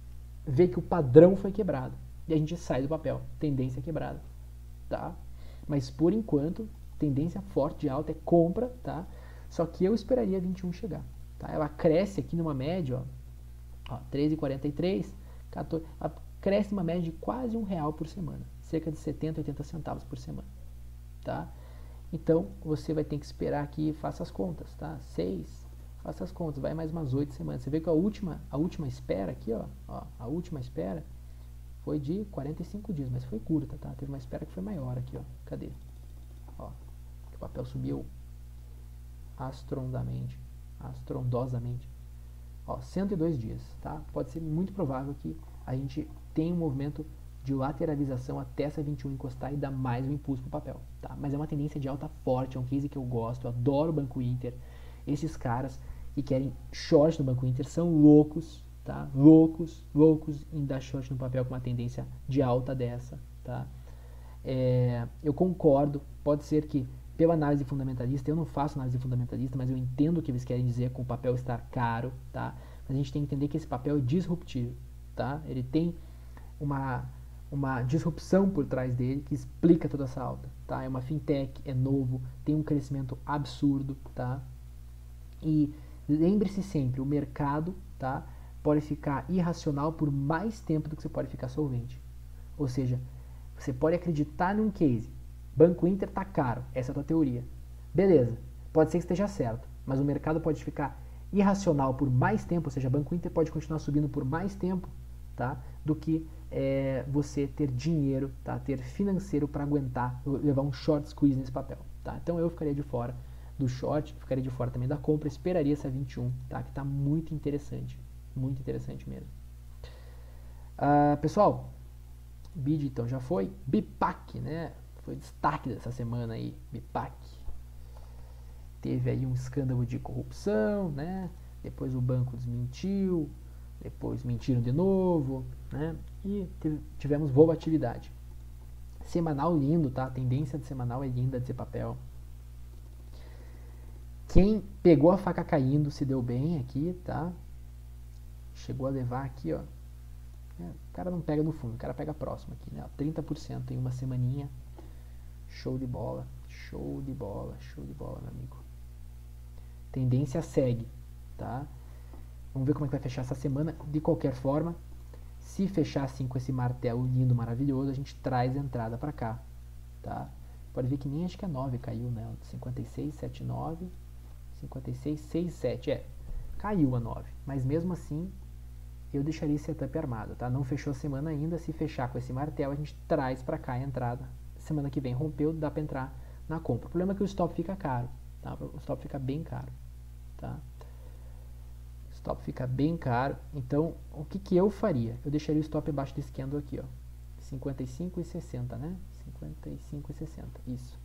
vê que o padrão foi quebrado. E a gente sai do papel. Tendência quebrada. Tá? Mas por enquanto, tendência forte de alta é compra, tá? Só que eu esperaria vinte e um chegar. Tá? Ela cresce aqui numa média, ó, ó, treze e quarenta e três, quatorze, ela cresce numa média de quase um real por semana. Cerca de setenta, oitenta centavos por semana. Tá? Então, você vai ter que esperar aqui, faça as contas, tá? seis, faça as contas, vai mais umas oito semanas. Você vê que a última, a última espera aqui, ó, ó, a última espera foi de quarenta e cinco dias, mas foi curta, tá? Teve uma espera que foi maior aqui, ó. Cadê? Ó, o papel subiu astrondamente, astrondosamente. Ó, cento e dois dias, tá? Pode ser muito provável que a gente tenha um movimento de lateralização até essa vinte e um encostar e dar mais um impulso pro papel, tá? Mas é uma tendência de alta forte, é um case que eu gosto, eu adoro o Banco Inter. Esses caras que querem short no Banco Inter são loucos, tá? Loucos, loucos em dar short no papel com uma tendência de alta dessa, tá? É, eu concordo, pode ser que pela análise fundamentalista, eu não faço análise fundamentalista, mas eu entendo o que eles querem dizer com o papel estar caro, tá? Mas a gente tem que entender que esse papel é disruptivo, tá? Ele tem uma, uma disrupção por trás dele que explica toda essa alta, tá? É uma fintech, é novo, tem um crescimento absurdo, tá? E lembre-se sempre, o mercado, tá, pode ficar irracional por mais tempo do que você pode ficar solvente. Ou seja, você pode acreditar num case, Banco Inter tá caro, essa é a tua teoria. Beleza, pode ser que esteja certo, mas o mercado pode ficar irracional por mais tempo, ou seja, Banco Inter pode continuar subindo por mais tempo, tá, do que é, você ter dinheiro, tá, ter financeiro para aguentar, levar um short squeeze nesse papel. Tá? Então eu ficaria de fora do short, ficaria de fora também da compra, esperaria essa vinte e um, tá, que está muito interessante, muito interessante mesmo. Uh, pessoal, B I D então já foi, BIPAC, né, foi destaque dessa semana aí, BIPAC. Teve aí um escândalo de corrupção, né, depois o banco desmentiu, depois mentiram de novo, né, e teve, tivemos volatilidade. Semanal lindo, tá, a tendência de semanal é linda de ser papel. Quem pegou a faca caindo se deu bem aqui, tá? Chegou a levar aqui, ó. É, o cara não pega no fundo, o cara pega próximo aqui, né? trinta por cento em uma semaninha. Show de bola, show de bola, show de bola, meu amigo. Tendência segue, tá? Vamos ver como é que vai fechar essa semana. De qualquer forma, se fechar assim com esse martelo lindo, maravilhoso, a gente traz a entrada pra cá, tá? Pode ver que nem acho que a nove caiu, né? cinquenta e seis, setenta e nove... cinquenta e seis, sessenta e sete, é, caiu a nove, mas mesmo assim eu deixaria esse setup armado, tá? Não fechou a semana ainda, se fechar com esse martelo a gente traz pra cá a entrada, semana que vem rompeu, dá pra entrar na compra. O problema é que o stop fica caro, tá? O stop fica bem caro, tá? O stop fica bem caro, então o que que eu faria? Eu deixaria o stop abaixo desse candle aqui, ó, cinquenta e cinco e sessenta, né? cinquenta e cinco e sessenta, isso.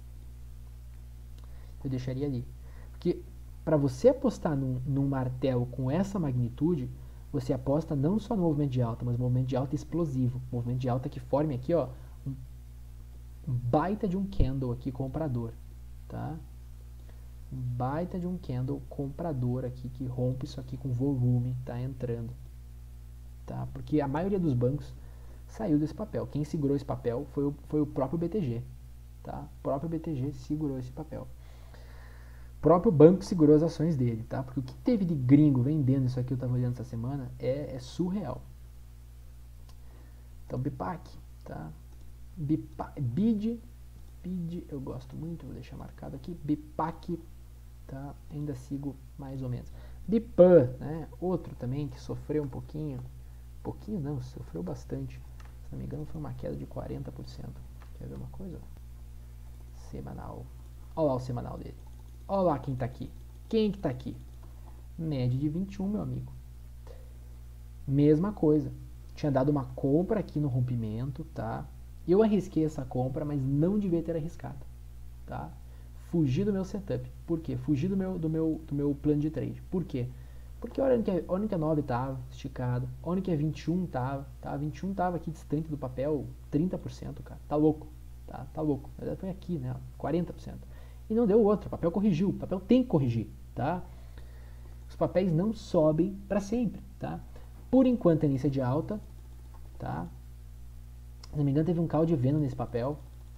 Eu deixaria ali. Porque para você apostar num, num martelo com essa magnitude, você aposta não só no movimento de alta, mas no movimento de alta explosivo. Movimento de alta que forme aqui, ó, um, um baita de um candle aqui comprador, tá? Um baita de um candle comprador aqui que rompe isso aqui com volume, tá entrando, tá? Porque a maioria dos bancos saiu desse papel. Quem segurou esse papel foi o, foi o próprio B T G, tá? O próprio B T G segurou esse papel. O próprio banco segurou as ações dele, tá? Porque o que teve de gringo vendendo isso aqui, eu estava olhando essa semana, é, é surreal. Então, BIPAC, tá? BIPAC, B I D, B I D, eu gosto muito, vou deixar marcado aqui, BIPAC, tá? Ainda sigo mais ou menos. BIPAN, né? Outro também que sofreu um pouquinho, pouquinho não, sofreu bastante. Se não me engano, foi uma queda de quarenta por cento. Quer ver uma coisa? Semanal. Olha lá o semanal dele. Olha lá quem tá aqui. Quem que tá aqui? Média de vinte e um, meu amigo. Mesma coisa. Tinha dado uma compra aqui no rompimento, tá? Eu arrisquei essa compra, mas não devia ter arriscado, tá? Fugi do meu setup. Por quê? Fugi do meu, do meu, do meu plano de trade. Por quê? Porque olha que a única nove tava esticado, a única vinte e um tava, tá? vinte e um tava aqui distante do papel, trinta por cento, cara. Tá louco, tá? Tá louco. Mas foi aqui, né? quarenta por cento. E não deu outro, o papel corrigiu, o papel tem que corrigir, tá? Os papéis não sobem para sempre, tá? Por enquanto, tendência de alta, tá? Se não me engano, teve um call de venda nesse papel,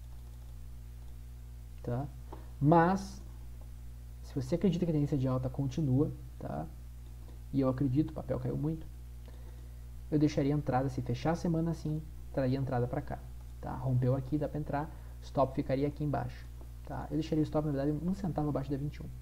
tá? Mas, se você acredita que a tendência de alta continua, tá? E eu acredito, o papel caiu muito, eu deixaria a entrada, se fechar a semana assim, traria a entrada para cá, tá? Rompeu aqui, dá para entrar, stop ficaria aqui embaixo, tá? Eu deixaria o stop, na verdade, um centavo abaixo da vinte e um.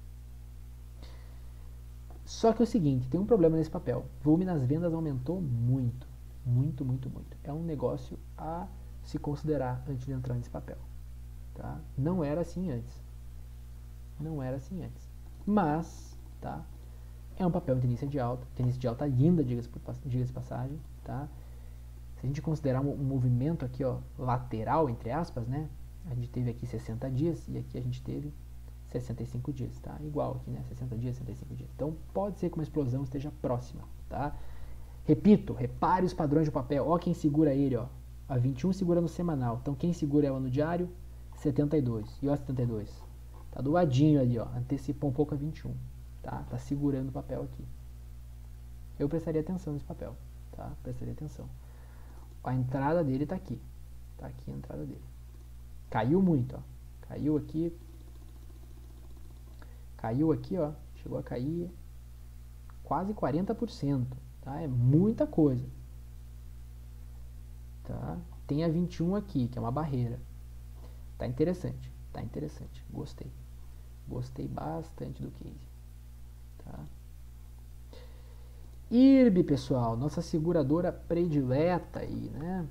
Só que é o seguinte, tem um problema nesse papel. O volume nas vendas aumentou muito, muito, muito, muito. É um negócio a se considerar antes de entrar nesse papel, tá? Não era assim antes. Não era assim antes. Mas, tá? É um papel em tendência de alta, tendência de alta linda, diga-se diga-se passagem, tá? Se a gente considerar um, um movimento aqui, ó, lateral, entre aspas, né? A gente teve aqui sessenta dias e aqui a gente teve sessenta e cinco dias, tá? Igual aqui, né? sessenta dias, sessenta e cinco dias. Então, pode ser que uma explosão esteja próxima, tá? Repito, repare os padrões do papel. Ó quem segura ele, ó. A vinte e um segura no semanal. Então, quem segura ela no diário? setenta e dois. E ó, setenta e dois. Tá do ladinho ali, ó. Antecipou um pouco a vinte e um. Tá? Tá segurando o papel aqui. Eu prestaria atenção nesse papel, tá? Prestaria atenção. A entrada dele tá aqui. Tá aqui a entrada dele. Caiu muito, ó. Caiu aqui. Caiu aqui, ó. Chegou a cair quase quarenta por cento, tá? É muita coisa. Tá? Tem a vinte e um aqui, que é uma barreira. Tá interessante. Tá interessante. Gostei. Gostei bastante do case. Tá? I R B, pessoal, nossa seguradora predileta aí, né?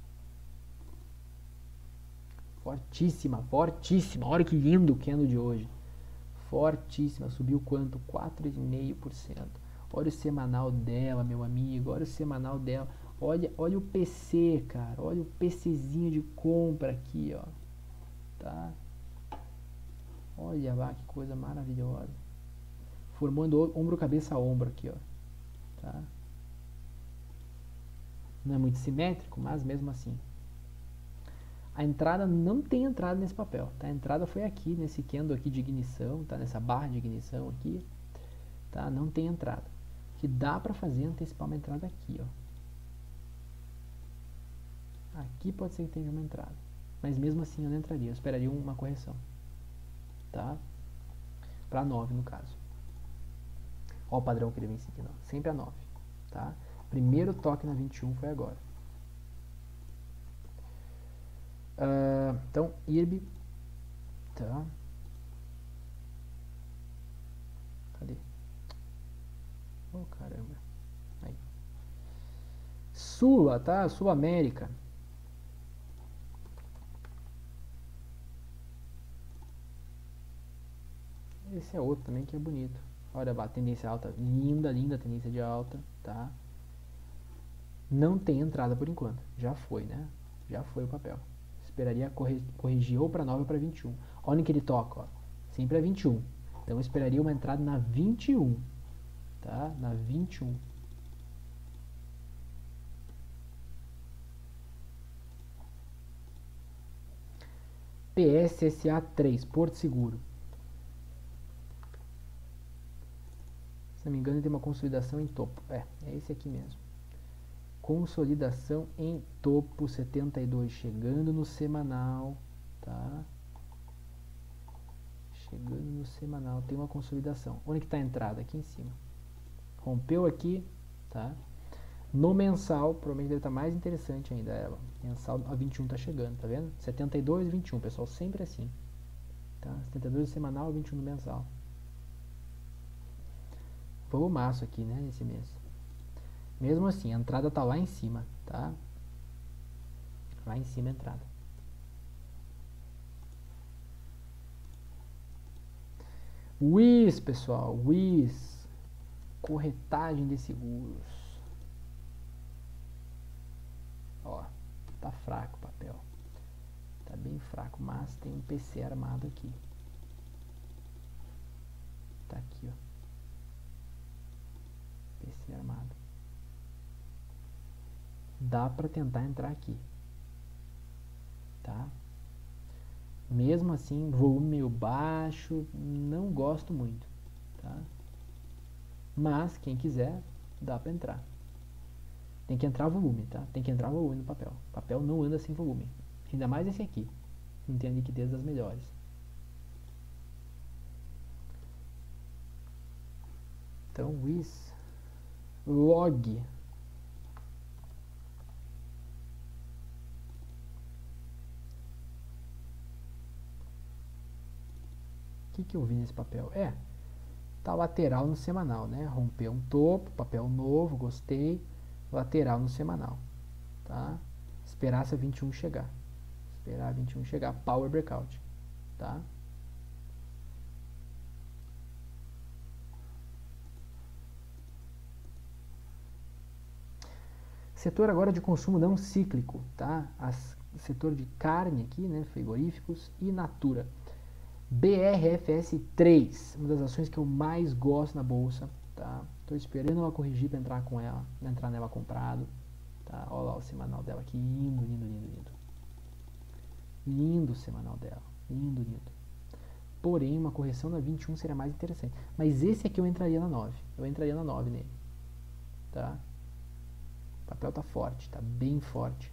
Fortíssima, fortíssima. Olha que lindo o candle de hoje. Fortíssima, subiu quanto? quatro vírgula cinco por cento. Olha o semanal dela, meu amigo. Olha o semanal dela. Olha, olha o P C, cara. Olha o PCzinho de compra aqui, ó. Tá? Olha lá que coisa maravilhosa. Formando ombro, cabeça a ombro aqui, ó. Tá? Não é muito simétrico, mas mesmo assim. A entrada não tem entrada nesse papel, tá? A entrada foi aqui, nesse candle aqui de ignição, tá? Nessa barra de ignição aqui, tá? Não tem entrada. O que dá pra fazer é antecipar uma entrada aqui, ó. Aqui pode ser que tenha uma entrada. Mas mesmo assim eu não entraria, eu esperaria uma correção. Tá? Pra nove no caso. Ó o padrão que ele vem seguindo, ó. Sempre a nove, tá? Primeiro toque na vinte e um foi agora. Uh, então, I R B, tá? Cadê? Oh, caramba. Aí. Sula, tá? Sul América. Esse é outro também que é bonito. Olha lá, tendência alta, linda, linda tendência de alta, tá? Não tem entrada por enquanto, já foi, né? Já foi o papel. Esperaria corri corrigir ou para nove ou para vinte e um. Olha que ele toca, ó. Sempre a vinte e um. Então eu esperaria uma entrada na vinte e um, tá? Na vinte e um. P S S A três, Porto Seguro. Se não me engano, tem uma consolidação em topo. É, é esse aqui mesmo. Consolidação em topo, setenta e dois, chegando no semanal, tá? Chegando no semanal, tem uma consolidação. Onde que está a entrada? Aqui em cima. Rompeu aqui, tá? No mensal, provavelmente deve estar mais interessante ainda ela. Mensal, a vinte e um tá chegando, tá vendo? setenta e dois, vinte e um, pessoal, sempre assim. Tá? setenta e dois no semanal, vinte e um no mensal. Foi o maço aqui, né, nesse mês. Mesmo assim, a entrada tá lá em cima, tá? Lá em cima a entrada. W I S, pessoal, W I S. Corretagem de seguros. Ó, tá fraco o papel. Tá bem fraco, mas tem um P C armado aqui. Tá aqui, ó. P C armado. Dá pra tentar entrar aqui. Tá? Mesmo assim, volume meio baixo, não gosto muito. Tá? Mas, quem quiser, dá pra entrar. Tem que entrar volume, tá? Tem que entrar volume no papel. O papel não anda sem volume. Ainda mais esse aqui. Não tem a liquidez das melhores. Então, with log. O que, que eu vi nesse papel? É, tá lateral no semanal, né? Rompeu um topo, papel novo, gostei. Lateral no semanal, tá? Esperar essa vinte e um chegar. Esperar a vinte e um chegar, power breakout, tá? Setor agora de consumo não cíclico, tá? As, setor de carne aqui, né? Frigoríficos e Natura. B R F S três, uma das ações que eu mais gosto na bolsa, tá? Tô esperando ela corrigir para entrar com ela, entrar nela comprado, tá? Olha lá o semanal dela aqui, lindo, lindo, lindo, lindo. Lindo o semanal dela, lindo, lindo. Porém, uma correção na vinte e um seria mais interessante. Mas esse aqui eu entraria na nove, eu entraria na nove nele, tá? O papel tá forte, tá bem forte.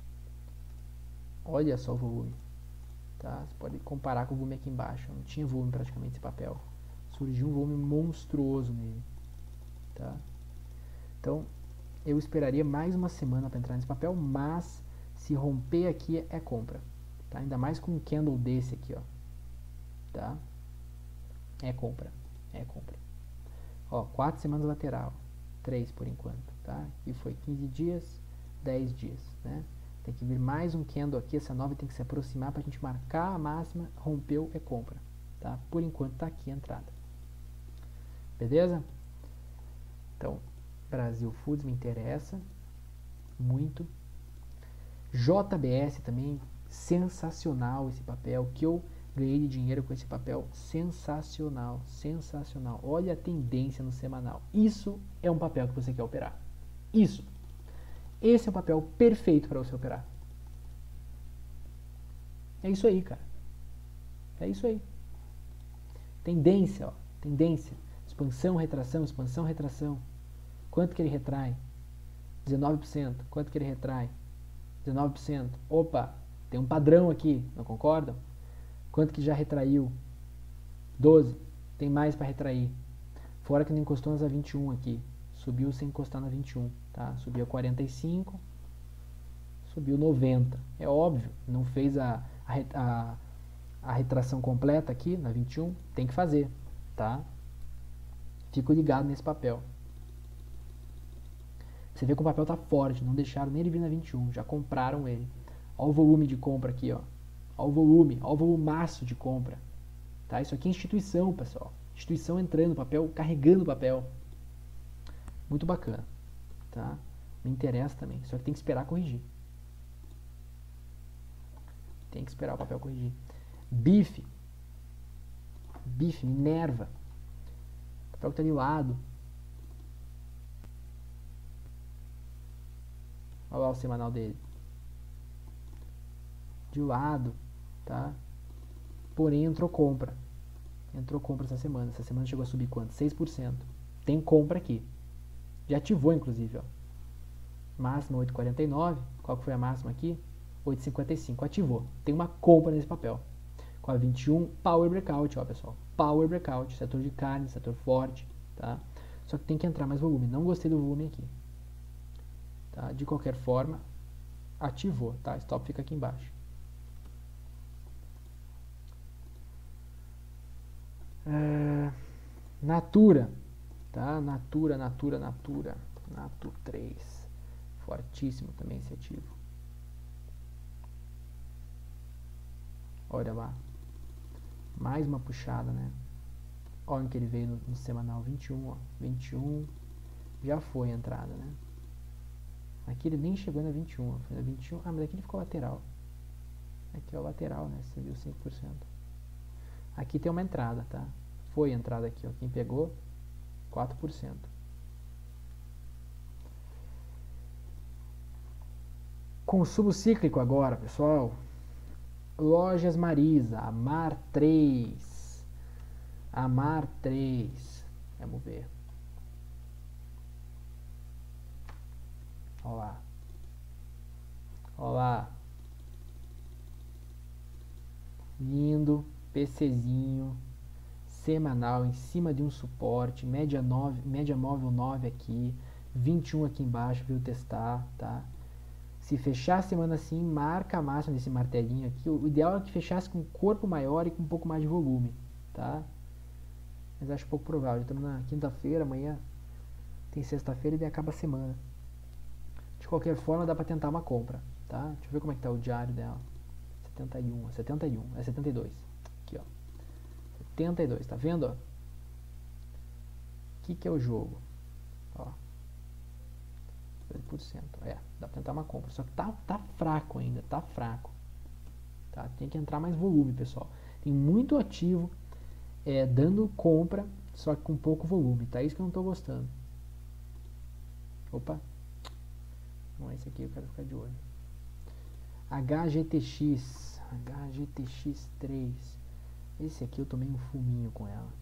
Olha só o volume. Tá? Você pode comparar com o volume aqui embaixo. Não tinha volume praticamente esse papel. Surgiu um volume monstruoso nele. Tá? Então, eu esperaria mais uma semana para entrar nesse papel, mas se romper aqui é compra. Tá? Ainda mais com um candle desse aqui, ó. Tá? É compra. É compra. Ó, quatro semanas lateral. três por enquanto. Tá? E foi quinze dias, dez dias. Né? Tem que vir mais um candle aqui, essa nove tem que se aproximar para a gente marcar a máxima, rompeu, é compra. Tá? Por enquanto está aqui a entrada. Beleza? Então, Brasil Foods me interessa muito. J B S também, sensacional esse papel, que eu ganhei de dinheiro com esse papel, sensacional, sensacional. Olha a tendência no semanal. Isso é um papel que você quer operar. Isso. Esse é o papel perfeito para você operar. É isso aí, cara. É isso aí. Tendência, ó. Tendência. Expansão, retração, expansão, retração. Quanto que ele retrai? dezenove por cento. Quanto que ele retrai? dezenove por cento. Opa, tem um padrão aqui, não concordam? Quanto que já retraiu? doze. Tem mais para retrair. Fora que não encostou nas vinte e um aqui. Subiu sem encostar na vinte e um, tá? Subiu a quarenta e cinco, subiu noventa. É óbvio, não fez a, a, a, a retração completa aqui na vinte e um, tem que fazer, tá? Fico ligado nesse papel. Você vê que o papel tá forte, não deixaram nem ele vir na vinte e um, já compraram ele. Olha o volume de compra aqui, ó. Olha o volume, olha o volumaço de compra. Tá? Isso aqui é instituição, pessoal. Instituição entrando no papel, carregando o papel. Muito bacana, tá? Me interessa também, só que tem que esperar corrigir. Tem que esperar o papel corrigir. Bife. Bife, Minerva. O papel que tá de lado. Olha lá o semanal dele. De lado, tá? Porém entrou compra. Entrou compra essa semana. Essa semana chegou a subir quanto? seis por cento. Tem compra aqui. Já ativou, inclusive, ó. Máxima oito vírgula quarenta e nove. Qual que foi a máxima aqui? oito vírgula cinquenta e cinco. Ativou. Tem uma compra nesse papel. Com a vinte e um, Power Breakout, ó, pessoal. Power Breakout. Setor de carne, setor forte, tá? Só que tem que entrar mais volume. Não gostei do volume aqui. Tá? De qualquer forma, ativou, tá? Stop fica aqui embaixo. É... Natura. Tá? Natura, Natura, Natura. Natura três. Fortíssimo também esse ativo. Olha lá. Mais uma puxada, né? Olha que ele veio no, no semanal vinte e um, ó. vinte e um. Já foi a entrada, né? Aqui ele nem chegou na vinte e um, ó. Foi na vinte e um. Ah, mas aqui ele ficou lateral. Aqui é o lateral, né? Você viu cinco por cento. Aqui tem uma entrada, tá? Foi a entrada aqui, ó. Quem pegou? quatro por cento. Consumo cíclico agora, pessoal. Lojas Marisa, Amar três. Amar três. Vamos ver. Ó lá. Ó lá. Lindo. PCzinho. Semanal em cima de um suporte. Média, nove, média móvel nove aqui. vinte e um aqui embaixo. Viu testar, tá? Se fechar a semana assim, marca a máxima desse martelinho aqui. O ideal é que fechasse com um corpo maior e com um pouco mais de volume, tá? Mas acho pouco provável. Estamos na quinta-feira, amanhã tem sexta-feira e daí acaba a semana. De qualquer forma, dá pra tentar uma compra, tá? Deixa eu ver como é que tá o diário dela. setenta e um, setenta e um, é setenta e dois. Aqui, ó. setenta e dois, tá vendo, ó? O que que é o jogo? Ó. doze por cento. É, dá pra tentar uma compra. Só que tá, tá fraco ainda, tá fraco. Tá? Tem que entrar mais volume, pessoal. Tem muito ativo é, dando compra, só que com pouco volume, tá? Isso que eu não tô gostando. Opa. Não é esse aqui, eu quero ficar de olho. H G T X. H G T X três. Esse aqui eu tomei um fuminho com ela.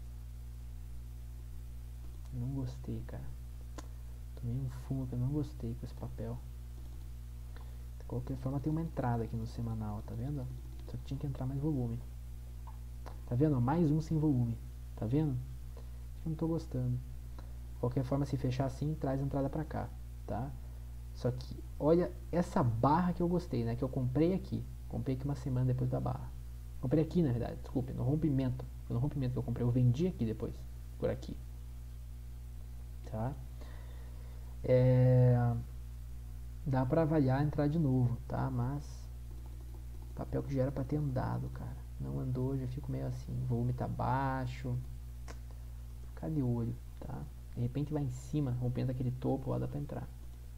Não gostei, cara. Tomei um fumo que eu não gostei com esse papel. De qualquer forma tem uma entrada aqui no semanal, tá vendo? Só que tinha que entrar mais volume. Tá vendo? Mais um sem volume. Tá vendo? Eu não tô gostando. De qualquer forma, se fechar assim, traz a entrada pra cá, tá? Só que, olha essa barra que eu gostei, né? Que eu comprei aqui. Comprei aqui uma semana depois da barra. Comprei aqui, na verdade, desculpe, no rompimento. Foi no rompimento que eu comprei. Eu vendi aqui depois, por aqui. Tá? É... Dá pra avaliar entrar de novo, tá? Mas, papel que já era pra ter andado, cara. Não andou, já fico meio assim. O volume tá baixo. Ficar de olho, tá? De repente vai em cima, rompendo aquele topo, lá dá pra entrar.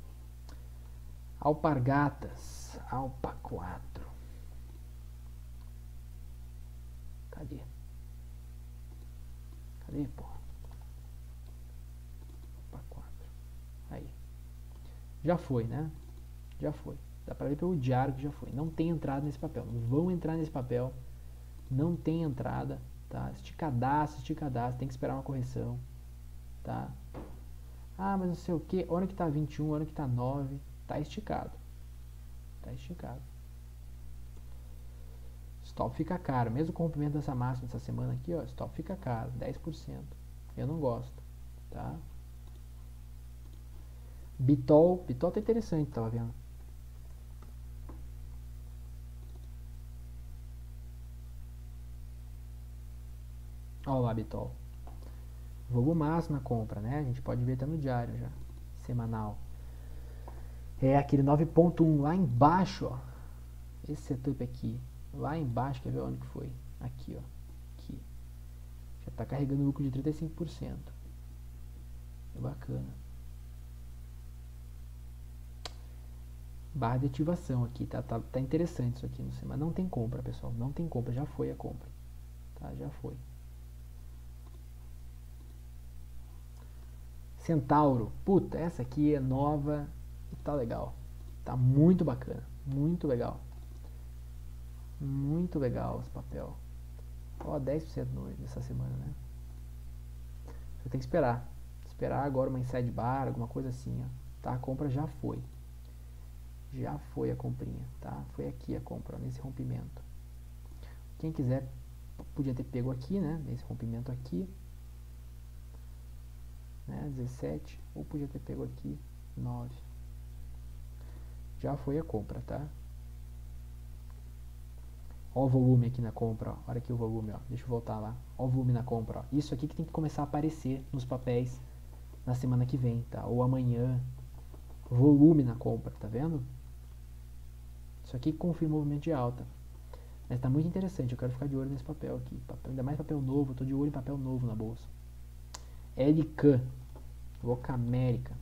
Alpargatas, Alpa quatro. Cadê? Cadê, pô? Alpa quatro. Aí. Já foi, né? Já foi. Dá pra ver pelo diário que já foi. Não tem entrada nesse papel. Não vão entrar nesse papel. Não tem entrada, tá? Esticadaço, esticadaço. Tem que esperar uma correção, tá? Ah, mas não sei o que. Hora que tá vinte e um, hora que tá nove. Tá esticado. Tá esticado. Stop fica caro. Mesmo com o rompimento dessa máxima dessa semana aqui, ó. Stop fica caro. dez por cento. Eu não gosto, tá? Bitol. Bitol tá interessante, tava vendo. Olha lá, Bitol. Volume máximo na compra, né? A gente pode ver até no diário já. Semanal. É aquele nove ponto um lá embaixo, ó. Esse setup aqui. Lá embaixo, quer ver onde que foi? Aqui, ó. Aqui. Já tá carregando lucro de trinta e cinco por cento. É bacana. Barra de ativação aqui. Tá, tá, tá interessante isso aqui no semana. Não tem compra, pessoal. Não tem compra. Já foi a compra. Tá? Já foi. Centauro. Puta, essa aqui é nova e tá legal. Tá muito bacana. Muito legal. Muito legal esse papel. Ó, dez por cento nessa semana, né? Você tem que esperar. Esperar agora uma inside bar, alguma coisa assim, ó. Tá? A compra já foi. Já foi a comprinha, tá? Foi aqui a compra, ó, nesse rompimento. Quem quiser, podia ter pego aqui, né? Nesse rompimento aqui. Né? dezessete. Ou podia ter pego aqui, nove. Já foi a compra, tá? Ó o volume aqui na compra, ó. Olha aqui o volume, ó. Deixa eu voltar lá. Ó o volume na compra, ó. Isso aqui que tem que começar a aparecer nos papéis na semana que vem, tá? Ou amanhã. Volume na compra, tá vendo? Isso aqui confirma o movimento de alta. Mas tá muito interessante, eu quero ficar de olho nesse papel aqui. Papel, ainda mais papel novo, eu tô de olho em papel novo na bolsa. L C A, Locamérica.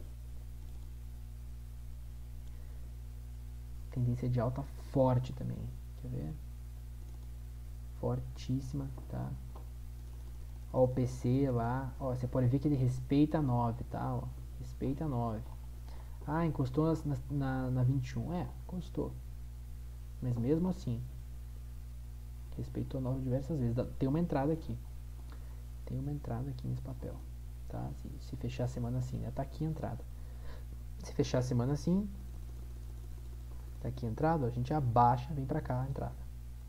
Tendência de alta forte também. Quer ver? Fortíssima, tá? Ó o P C lá. Ó, você pode ver que ele respeita a nove, tá? Ó, respeita a nove. Ah, encostou na, na, na vinte e um. É, encostou. Mas mesmo assim, respeitou a nove diversas vezes. Tem uma entrada aqui. Tem uma entrada aqui nesse papel. Tá? Se, se fechar a semana assim, né? Tá aqui a entrada. Se fechar a semana assim, tá aqui a entrada, a gente abaixa, vem pra cá a entrada.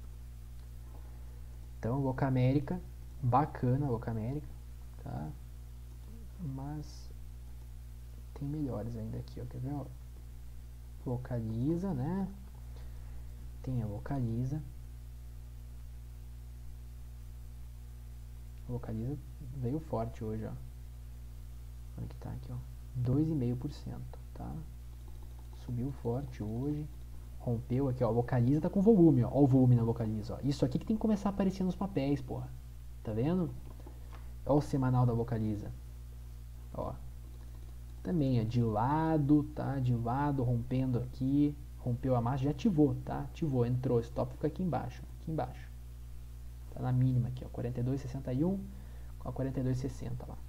Então, Boca América, bacana a Boca América, tá? Mas tem melhores ainda aqui, ó, quer ver, ó? Localiza, né? Tem a Localiza. Localiza veio forte hoje, ó. Olha que tá aqui, ó. dois vírgula cinco por cento, tá? Subiu forte hoje. Rompeu aqui, ó. Localiza tá com volume, ó. Ó o volume na Localiza, ó. Isso aqui que tem que começar a aparecer nos papéis, porra. Tá vendo? Ó o semanal da Localiza. Ó. Também, ó. De lado, tá? De lado, rompendo aqui. Rompeu a massa, já ativou, tá? Ativou, entrou. Stop fica aqui embaixo. Aqui embaixo. Tá na mínima aqui, ó. quarenta e dois vírgula sessenta e um com a quarenta e dois vírgula sessenta lá.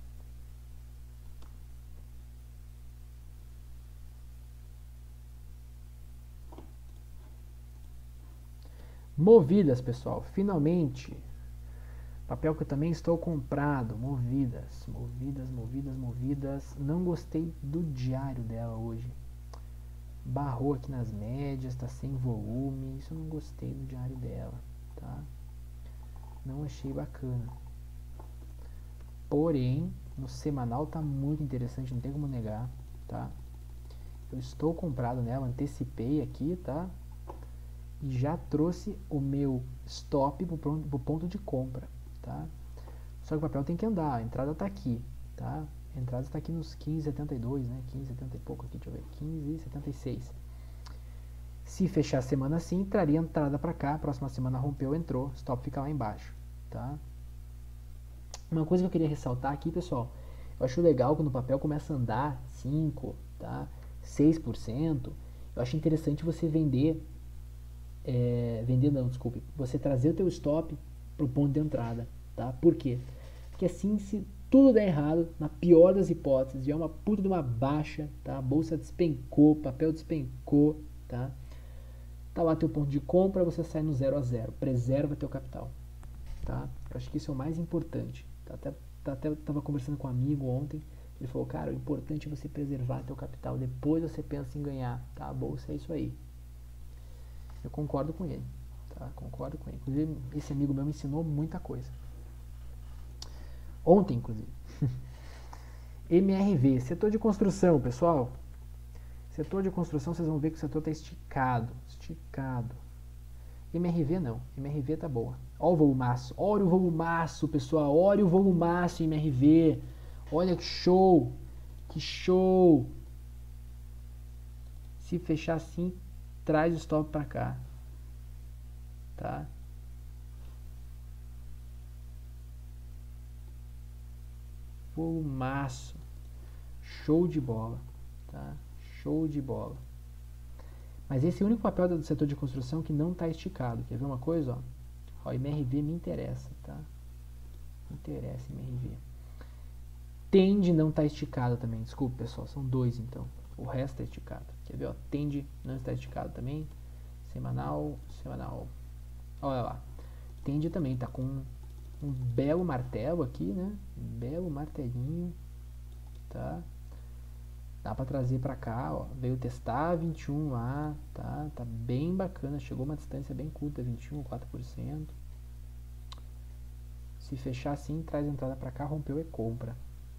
Movidas, pessoal, finalmente, papel que eu também estou comprado, Movidas, Movidas, Movidas, Movidas, não gostei do diário dela hoje, barrou aqui nas médias, tá sem volume, isso eu não gostei do diário dela, tá, não achei bacana, porém, no semanal tá muito interessante, não tem como negar, tá, eu estou comprado nela, antecipei aqui, tá, e já trouxe o meu stop pro ponto de compra, tá? Só que o papel tem que andar, a entrada tá aqui, tá? A entrada está aqui nos quinze vírgula setenta e dois, né? quinze vírgula setenta e pouco aqui, deixa eu ver, quinze vírgula setenta e seis. Se fechar a semana assim, traria a entrada para cá, a próxima semana rompeu, entrou, stop fica lá embaixo, tá? Uma coisa que eu queria ressaltar aqui, pessoal, eu acho legal quando o papel começa a andar cinco por cento, tá? seis por cento, eu acho interessante você vender É, vender não, desculpe, você trazer o teu stop pro ponto de entrada, tá? Por quê? Porque assim, se tudo der errado, na pior das hipóteses, e é uma puta de uma baixa, tá? A bolsa despencou, papel despencou, tá? Tá lá teu ponto de compra, você sai no zero a zero, preserva teu capital, tá? Eu acho que isso é o mais importante, tá? Até, tá, até tava conversando com um amigo ontem, ele falou, cara, o importante é você preservar teu capital, depois você pensa em ganhar, tá? A bolsa é isso aí. Eu concordo com ele, tá? Concordo com ele. Inclusive, esse amigo meu me ensinou muita coisa. Ontem, inclusive. M R V, setor de construção, pessoal. Setor de construção, vocês vão ver que o setor está esticado. Esticado. M R V não. M R V tá boa. Olha o volumaço. Olha o volumaço, pessoal. Olha o volumaço M R V. Olha que show. Que show. Se fechar assim, traz o stop para cá, tá? Volumaço, show de bola, tá? Show de bola. Mas esse é o único papel do setor de construção que não está esticado. Quer ver uma coisa, ó? Ó, M R V me interessa, tá? Me interessa M R V. Tende não está esticado também. Desculpa, pessoal, são dois então. O resto é esticado. Quer ver, ó? Tende não está esticado também. Semanal, semanal. Olha lá. Tende também, tá com um, um belo martelo aqui, né? Um belo martelinho, tá? Dá pra trazer pra cá, ó. Veio testar vinte e um lá, tá? Tá bem bacana. Chegou uma distância bem curta, vinte e um, quatro por cento. Se fechar assim, traz a entrada pra cá, rompeu e compra.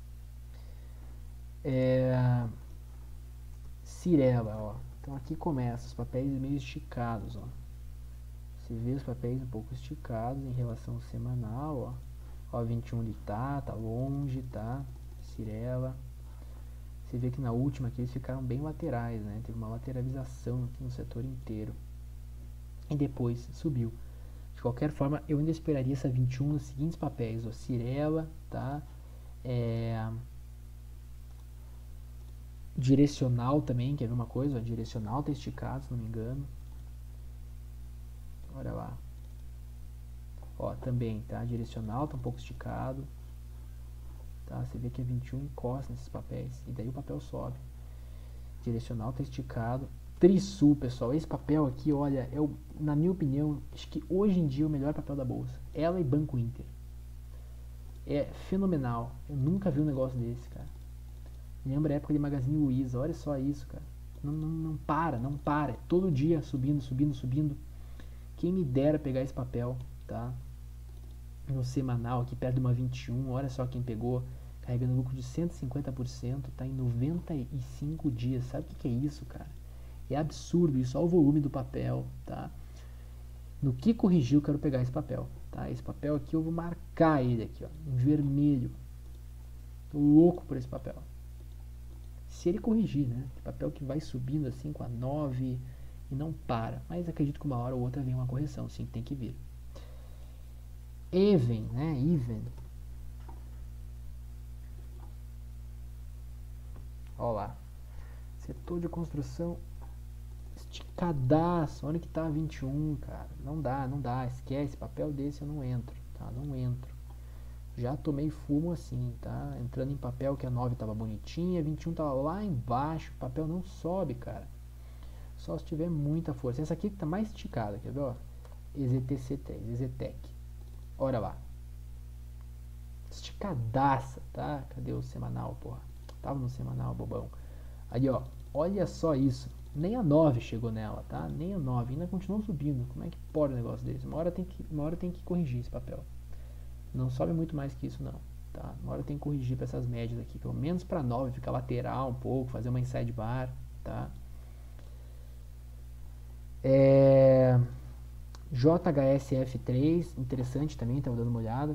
É... Cirela, ó. Então aqui começa os papéis meio esticados, ó. Você vê os papéis um pouco esticados em relação ao semanal, ó. Ó, vinte e um ele tá, tá longe, tá? Cirela. Você vê que na última aqui eles ficaram bem laterais, né? Teve uma lateralização aqui no setor inteiro. E depois subiu. De qualquer forma, eu ainda esperaria essa vinte e um nos seguintes papéis, ó. Cirela, tá? É... Direcional também, quer ver uma coisa? Ó, direcional tá esticado, se não me engano. Olha lá. Ó, também, tá? Direcional tá um pouco esticado. Tá? Você vê que a vinte e um encosta nesses papéis. E daí o papel sobe. Direcional tá esticado. Trisul, pessoal. Esse papel aqui, olha, é o, na minha opinião, acho que hoje em dia é o melhor papel da bolsa. Ela e Banco Inter. É fenomenal. Eu nunca vi um negócio desse, cara. Lembra a época de Magazine Luiza, olha só isso, cara. Não, não, não para, não para. Todo dia subindo, subindo, subindo. Quem me dera pegar esse papel, tá? No semanal, aqui perto de uma vinte e um, olha só quem pegou. Carregando lucro de cento e cinquenta por cento, tá em noventa e cinco dias. Sabe o que, que é isso, cara? É absurdo isso, olha o volume do papel, tá? No que corrigir, eu quero pegar esse papel, tá? Esse papel aqui eu vou marcar ele aqui, ó, em vermelho. Tô louco por esse papel. Se ele corrigir, né? Que papel que vai subindo assim com a nove e não para. Mas acredito que uma hora ou outra vem uma correção, sim, tem que vir. Even, né? Even. Olha lá. Setor de construção esticadaço. Olha que tá vinte e um, cara. Não dá, não dá. Esquece. Papel desse eu não entro, tá? Não entro. Já tomei fumo assim, tá? Entrando em papel que a nove tava bonitinha, vinte e um tava lá embaixo. O papel não sobe, cara. Só se tiver muita força. Essa aqui que tá mais esticada, quer ver, ó? E Z T C três, E Z Tech. Olha lá. Esticadaça, tá? Cadê o semanal, porra? Tava no semanal, bobão. Aí, ó. Olha só isso. Nem a nove chegou nela, tá? Nem a nove. Ainda continuou subindo. Como é que pode um negócio desse? Uma hora tem que, uma hora tem que corrigir esse papel. Não sobe muito mais que isso, não. Tá? Uma hora tem que corrigir para essas médias aqui. Pelo menos para nove, ficar lateral um pouco, fazer uma inside bar, tá? É... J H S F três, interessante também, estava dando uma olhada.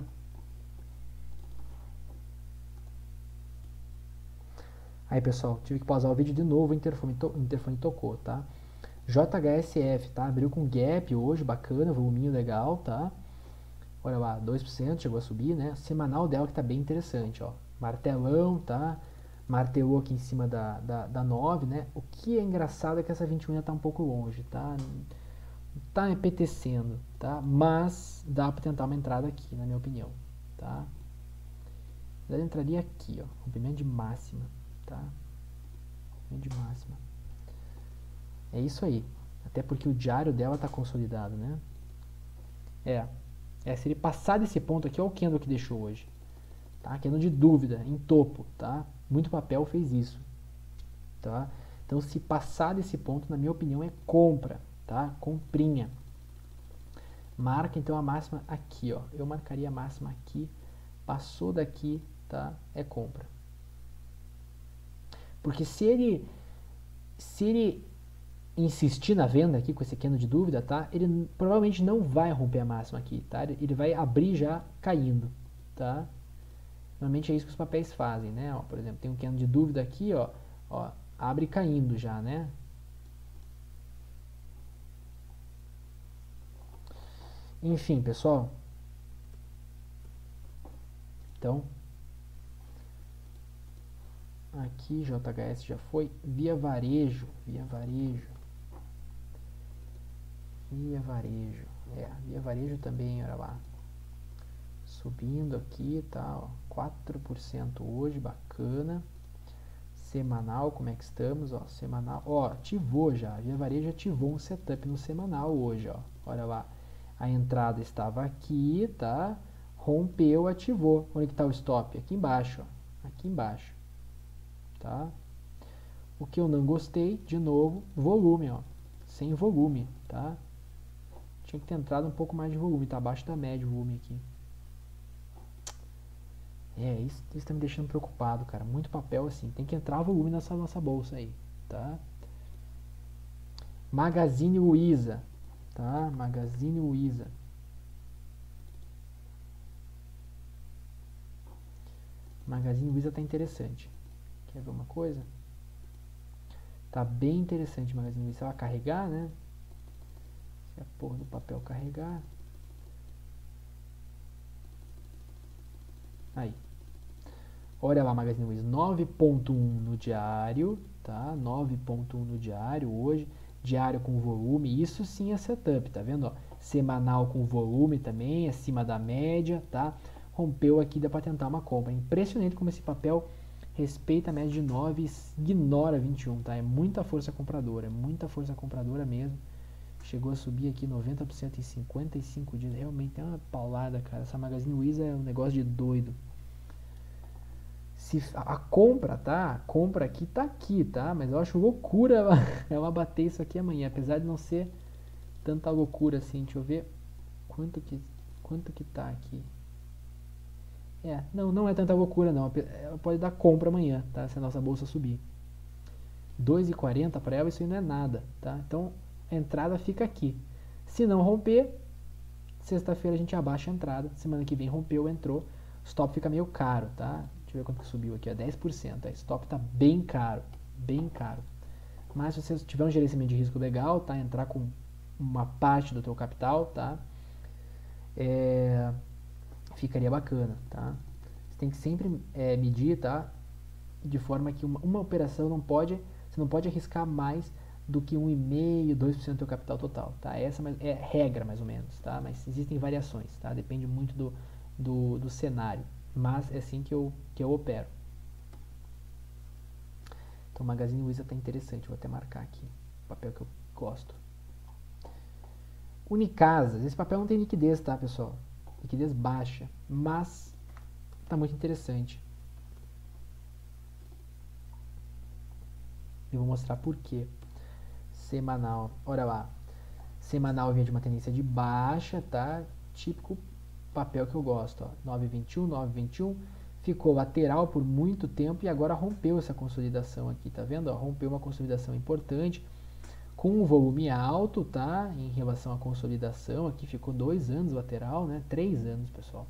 Aí, pessoal, tive que pausar o vídeo de novo, o interfone, to... o interfone tocou, tá? J H S F, tá? Abriu com gap hoje, bacana, voluminho legal, tá? Olha lá, dois por cento, chegou a subir, né? Semanal dela que tá bem interessante, ó. Martelão, tá? Martelou aqui em cima da, da, da nove, né? O que é engraçado é que essa vinte e um ainda tá um pouco longe, tá? Tá apetecendo, tá? Mas dá pra tentar uma entrada aqui, na minha opinião, tá? Eu entraria aqui, ó. Rompimento de máxima, tá? Rompimento de máxima. É isso aí. Até porque o diário dela tá consolidado, né? É. É, se ele passar desse ponto aqui, olha o candle que deixou hoje. Tá? Candle de dúvida, em topo, tá? Muito papel fez isso, tá? Então, se passar desse ponto, na minha opinião, é compra, tá? Comprinha. Marca, então, a máxima aqui, ó. Eu marcaria a máxima aqui. Passou daqui, tá? É compra. Porque se ele... Se ele insistir na venda aqui com esse candle de dúvida, tá? Ele provavelmente não vai romper a máxima aqui, tá? Ele vai abrir já caindo, tá? Normalmente é isso que os papéis fazem, né? Ó, por exemplo, tem um candle de dúvida aqui, ó, ó, abre caindo já, né? Enfim, pessoal. Então, aqui J H S já foi, via varejo, via varejo. Via varejo, é, via varejo também, olha lá. Subindo aqui, tá, ó, quatro por cento hoje, bacana. Semanal, como é que estamos, ó, semanal, ó, ativou já, via varejo ativou um setup no semanal hoje, ó, olha lá. A entrada estava aqui, tá, rompeu, ativou. Onde que tá o stop? Aqui embaixo, ó, aqui embaixo, tá. O que eu não gostei, de novo, volume, ó, sem volume, tá. Tinha que ter entrado um pouco mais de volume, tá abaixo da média o volume aqui. É, isso, isso tá me deixando preocupado, cara. Muito papel assim. Tem que entrar volume nessa nossa bolsa aí, tá? Magazine Luiza, tá? Magazine Luiza. Magazine Luiza tá interessante. Quer ver uma coisa? Tá bem interessante Magazine Luiza. Você vai carregar, né? Se a porra do papel carregar. Aí. Olha lá, Magazine Luiza, nove ponto um no diário, tá? nove ponto um no diário hoje, diário com volume, isso sim é setup, tá vendo? Ó? Semanal com volume também, acima da média, tá? Rompeu aqui, dá para tentar uma compra. Impressionante como esse papel respeita a média de nove e ignora vinte e um, tá? É muita força compradora, é muita força compradora mesmo. Chegou a subir aqui noventa por cento em cinquenta e cinco dias, realmente é uma paulada, cara. Essa Magazine Luiza é um negócio de doido. se a, a compra, tá? A compra aqui tá aqui, tá? Mas eu acho loucura ela, ela bater isso aqui amanhã, apesar de não ser tanta loucura assim. Deixa eu ver quanto que, quanto que tá aqui. É, não, não é tanta loucura não. Ela pode dar compra amanhã, tá? Se a nossa bolsa subir. dois e quarenta para ela, isso aí não é nada, tá? Então, a entrada fica aqui. Se não romper, sexta-feira a gente abaixa a entrada. Semana que vem rompeu, entrou. Stop fica meio caro, tá? Deixa eu ver quanto que subiu aqui, ó, dez por cento. A stop tá bem caro, bem caro. Mas se você tiver um gerenciamento de risco legal, tá? Entrar com uma parte do teu capital, tá? É, ficaria bacana, tá? Você tem que sempre é, medir, tá? De forma que uma, uma operação não pode, você não pode arriscar mais do que um vírgula cinco, dois por cento do teu capital total, tá? Essa é regra mais ou menos, tá? Mas existem variações, tá? Depende muito do, do, do cenário, mas é assim que eu, que eu opero. Então o Magazine Luiza tá interessante, vou até marcar aqui, papel que eu gosto. Unicasas, esse papel não tem liquidez, tá, pessoal? Liquidez baixa, mas tá muito interessante. Eu vou mostrar por quê. Semanal, olha lá. Semanal vinha de uma tendência de baixa, tá? Típico papel que eu gosto, ó. nove vírgula vinte e um, nove vírgula vinte e um. Ficou lateral por muito tempo e agora rompeu essa consolidação aqui, tá vendo? Ó, rompeu uma consolidação importante com um volume alto, tá? Em relação à consolidação, aqui ficou dois anos lateral, né? Três anos, pessoal.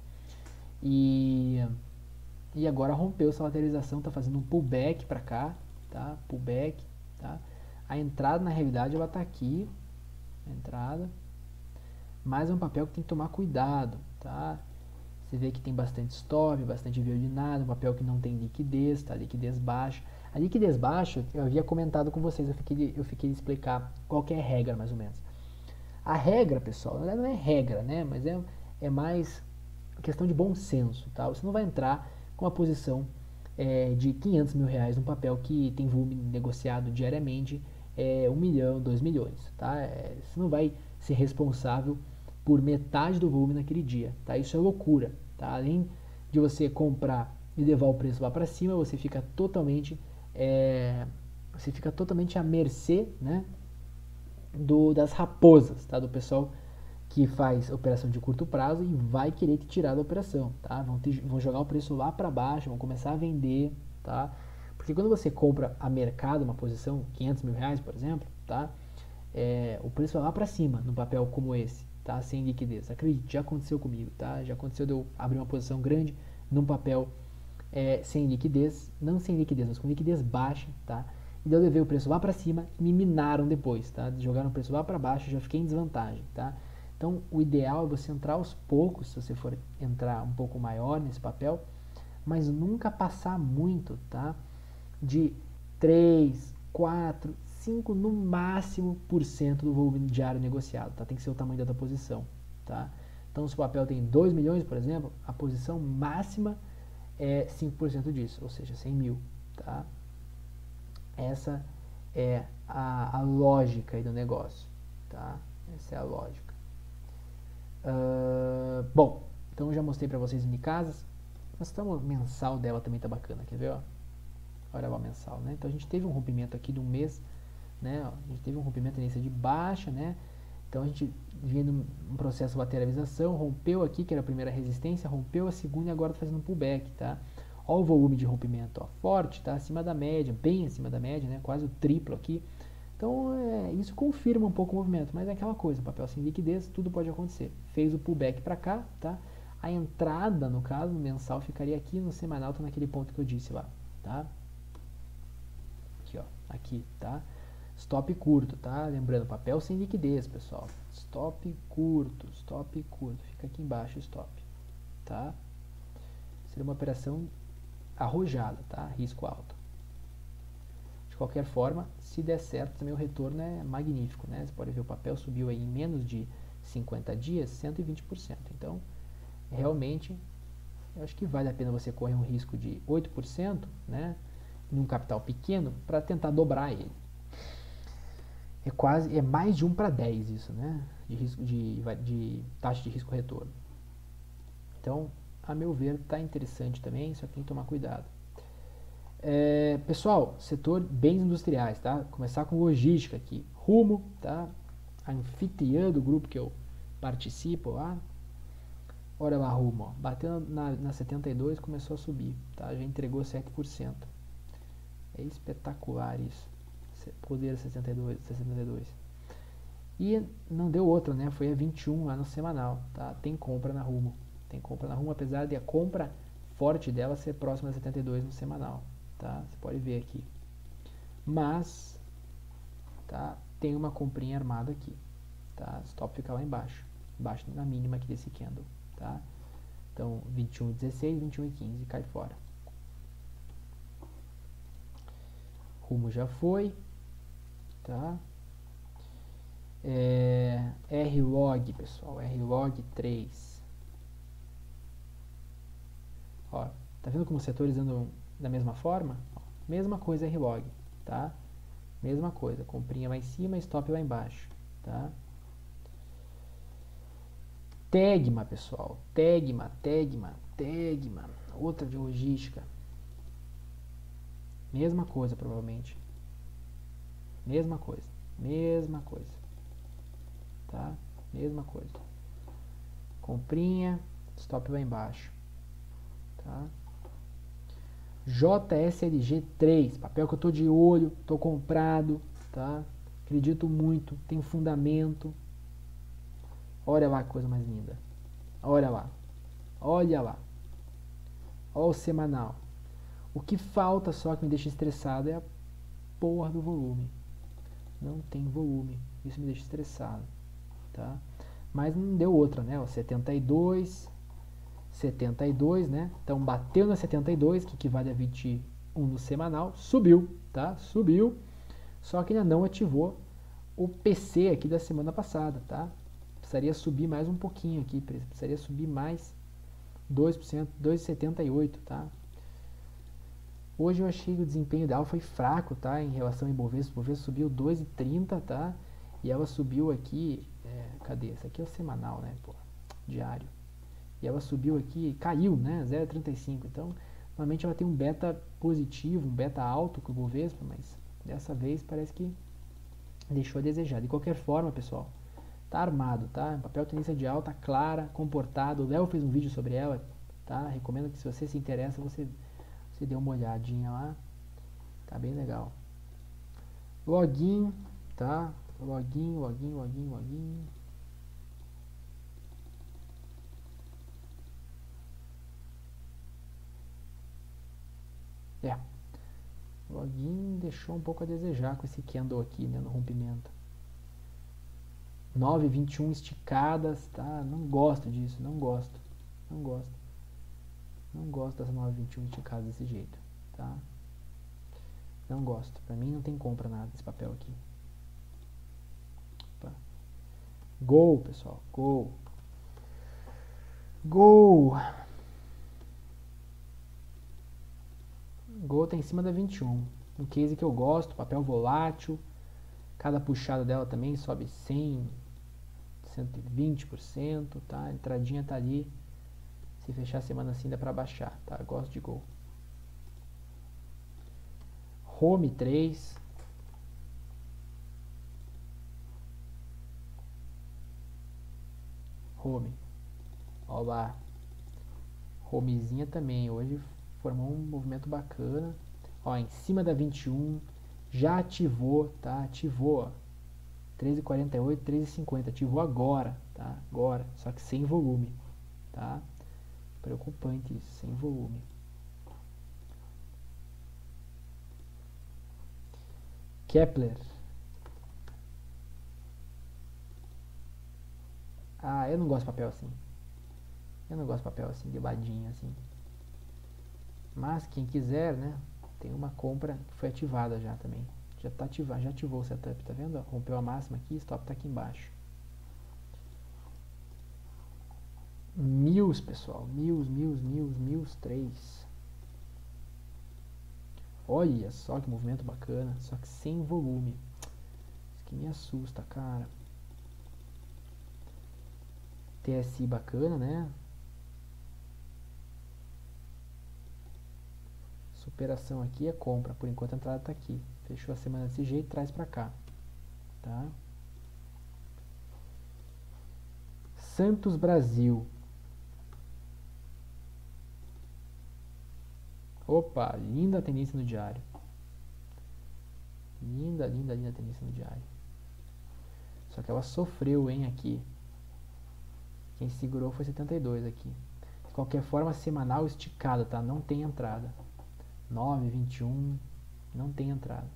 E, e agora rompeu essa lateralização, tá fazendo um pullback para cá, tá? Pullback, tá? A entrada, na realidade, ela tá aqui, a entrada, mas é um papel que tem que tomar cuidado, tá? Você vê que tem bastante stop, bastante veio de nada, um papel que não tem liquidez, tá? Liquidez baixa. A liquidez baixa, eu havia comentado com vocês, eu fiquei de, eu fiquei de explicar qual que é a regra, mais ou menos. A regra, pessoal, não é regra, né? Mas é, é mais questão de bom senso, tá? Você não vai entrar com uma posição é, de quinhentos mil reais num papel que tem volume negociado diariamente, é, um milhão, dois milhões, tá? É, você não vai ser responsável por metade do volume naquele dia, tá? Isso é loucura, tá? Além de você comprar e levar o preço lá para cima, você fica totalmente é, você fica totalmente à mercê, né, do, das raposas, tá? Do pessoal que faz operação de curto prazo e vai querer te tirar da operação, tá? Vão, te, vão jogar o preço lá para baixo, vão começar a vender, tá? Porque quando você compra a mercado uma posição, quinhentos mil reais, por exemplo, tá? É, o preço vai lá para cima num papel como esse, tá? Sem liquidez. Acredite, já aconteceu comigo, tá? Já aconteceu de eu abrir uma posição grande num papel é, sem liquidez, não sem liquidez, mas com liquidez baixa, tá? E daí eu levei o preço lá para cima e me minaram depois, tá? Jogaram o preço lá para baixo, já fiquei em desvantagem, tá? Então, o ideal é você entrar aos poucos, se você for entrar um pouco maior nesse papel, mas nunca passar muito, tá? De três, quatro, cinco no máximo por cento do volume diário negociado, tá? Tem que ser o tamanho da tua posição, tá? Então, se o papel tem dois milhões, por exemplo, a posição máxima é cinco por cento disso, ou seja, cem mil, tá? Essa é a, a lógica aí do negócio, tá? Essa é a lógica. Uh, bom, então eu já mostrei para vocês Unicasas. Mas tá, o mensal dela também tá bacana, quer ver, ó? Olha lá o mensal, né? Então a gente teve um rompimento aqui de um mês, né? Ó, a gente teve um rompimento tendência de baixa, né? Então a gente vinha num processo de lateralização, rompeu aqui, que era a primeira resistência, rompeu a segunda e agora tá fazendo um pullback, tá? Olha o volume de rompimento, ó, forte, tá? Acima da média, bem acima da média, né? Quase o triplo aqui. Então é, isso confirma um pouco o movimento, mas é aquela coisa, papel sem liquidez, tudo pode acontecer. Fez o pullback para cá, tá? A entrada, no caso, no mensal ficaria aqui, no semanal tá naquele ponto que eu disse lá, tá? Aqui, ó, aqui, tá? Stop curto, tá? Lembrando, papel sem liquidez, pessoal. Stop curto, stop curto. Fica aqui embaixo o stop, tá? Seria uma operação arrojada, tá? Risco alto. De qualquer forma, se der certo, também o retorno é magnífico, né? Você pode ver o papel subiu aí em menos de cinquenta dias, cento e vinte por cento. Então, realmente, eu acho que vale a pena você correr um risco de oito por cento, né? Num capital pequeno, para tentar dobrar ele. É quase, é mais de um para dez isso, né? De, risco, de, de taxa de risco retorno. Então, a meu ver, está interessante também, só que tem que tomar cuidado. É, pessoal, setor bens industriais, tá? Começar com logística aqui. Rumo, tá? Anfitriã do grupo que eu participo lá. Olha lá, Rumo, ó. Bateu na, na setenta e dois, começou a subir, tá? Já entregou sete por cento. É espetacular isso. Poder sessenta e dois, sessenta e dois. E não deu outra, né? Foi a vinte e um lá no semanal, tá? Tem compra na Rumo. Tem compra na Rumo, apesar de a compra forte dela ser próxima a setenta e dois no semanal, tá? Você pode ver aqui. Mas, tá? Tem uma comprinha armada aqui, tá? Stop fica lá embaixo, embaixo na mínima aqui desse candle, tá? Então, vinte e um e dezesseis, vinte e um e quinze, cai fora. Rumo já foi, tá? É, R-Log, pessoal, R-Log três. Ó, tá vendo como os setores andam da mesma forma? Ó, mesma coisa R-Log, tá? Mesma coisa, comprinha lá em cima, stop lá embaixo, tá? Tegma, pessoal, Tegma, Tegma, Tegma, outra de logística. Mesma coisa, provavelmente. Mesma coisa, mesma coisa, tá? Mesma coisa. Comprinha, stop lá embaixo, tá? J S L G três, papel que eu tô de olho, tô comprado, tá? Acredito muito, tem fundamento. Olha lá que coisa mais linda. Olha lá. Olha lá. Olha o semanal. O que falta só que me deixa estressado é a porra do volume. Não tem volume. Isso me deixa estressado, tá? Mas não deu outra, né? Ó, setenta e dois, setenta e dois, né? Então bateu na setenta e dois, que equivale a vinte e um no semanal, subiu, tá? Subiu. Só que ainda não ativou o P C aqui da semana passada, tá? Precisaria subir mais um pouquinho aqui, precisaria subir mais dois por cento, dois vírgula setenta e oito, tá? Hoje eu achei que o desempenho dela foi fraco, tá? Em relação ao Ibovespa, o Ibovespa subiu dois vírgula trinta, tá? E ela subiu aqui, é, cadê? Esse aqui é o semanal, né? Pô, diário. E ela subiu aqui, caiu, né? zero vírgula trinta e cinco. Então, normalmente ela tem um beta positivo, um beta alto com o Ibovespa, mas dessa vez parece que deixou a desejar. De qualquer forma, pessoal, tá armado, tá? Papel tendência de alta, clara, comportado. O Léo fez um vídeo sobre ela, tá? Recomendo que se você se interessa, você, você dê uma olhadinha lá. Tá bem legal. Login, tá? Login, login, login, login. É. Login deixou um pouco a desejar com esse candle aqui, né, no rompimento. nove vírgula vinte e um esticadas, tá? Não gosto disso, não gosto. Não gosto. Não gosto das nove vírgula vinte e um esticadas desse jeito, tá? Não gosto. Pra mim não tem compra nada desse papel aqui. Opa. Gol, pessoal. Gol. Gol. Gol tá em cima da vinte e um. Um case que eu gosto, papel volátil. Cada puxada dela também sobe cem, cento e vinte por cento, tá? A entradinha tá ali. Se fechar a semana assim dá pra baixar, tá? Gosto de Gol. Home três. Home. Ó lá. Homezinha também. Hoje formou um movimento bacana. Ó, em cima da vinte e um. Já ativou, tá? Ativou, ó. treze e quarenta e oito, treze e cinquenta. Ativou agora, tá? Agora. Só que sem volume, tá? Preocupante isso, sem volume. Kepler. Ah, eu não gosto de papel assim. Eu não gosto de papel assim, de ladinho assim. Mas quem quiser, né? Tem uma compra que foi ativada já também. Já tá ativado, já ativou o setup, tá vendo? Rompeu a máxima aqui, stop tá aqui embaixo. Mills, pessoal. Mills, Mills, Mills, Mills três. Olha só que movimento bacana, só que sem volume. Isso que me assusta, cara. T S I bacana, né? operação aqui é compra. Por enquanto a entrada está aqui. Fechou a semana desse jeito, traz para cá. Tá? Santos Brasil. Opa, linda a tendência no diário. Linda, linda, linda a tendência no diário. Só que ela sofreu, hein, aqui. Quem segurou foi setenta e dois aqui. De qualquer forma, semanal esticado, tá? Não tem entrada. nove, vinte e um, não tem entrada.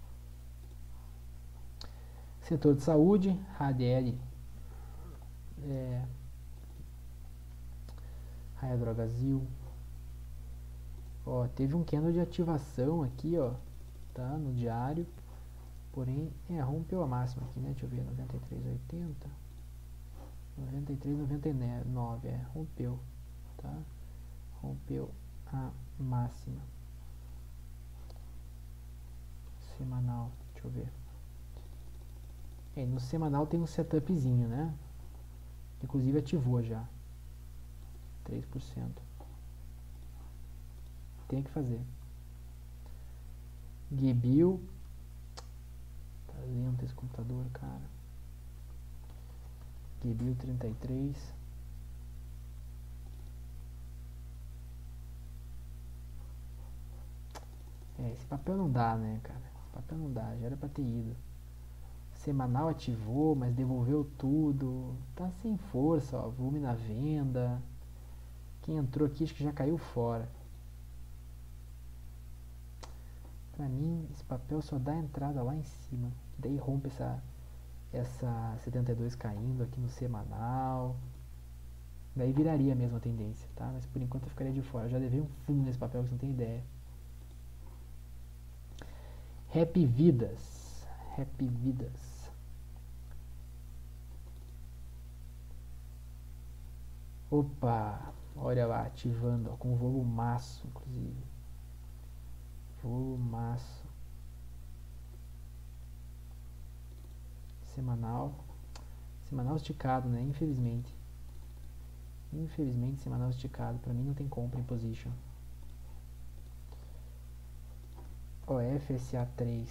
Setor de saúde, H D L. É, Raia Drogazil. Ó, teve um candle de ativação aqui, ó, tá? No diário. Porém, é, rompeu a máxima aqui, né? Deixa eu ver, noventa e três, oitenta. noventa e três, noventa e nove, é, rompeu, tá? Rompeu a máxima. Semanal, deixa eu ver. É, no semanal tem um setupzinho, né? Inclusive ativou já. três por cento. Tem que fazer. Gebil. Tá lento esse computador, cara. Gebil trinta e três. É, esse papel não dá, né, cara? Esse papel não dá, já era pra ter ido. Semanal ativou, mas devolveu tudo. Tá sem força, ó. Volume na venda. Quem entrou aqui acho que já caiu fora. Pra mim, esse papel só dá entrada lá em cima. Daí rompe essa, essa setenta e dois caindo aqui no semanal. Daí viraria a mesma tendência, tá? Mas por enquanto eu ficaria de fora. Eu já levei um fundo nesse papel que você não tem ideia. Happy Vidas. Happy Vidas. Opa! Olha lá, ativando, ó, com volumaço, inclusive. Volumaço. Semanal. Semanal esticado, né? Infelizmente. Infelizmente, semanal esticado. Pra mim não tem compra em position. O F S A três.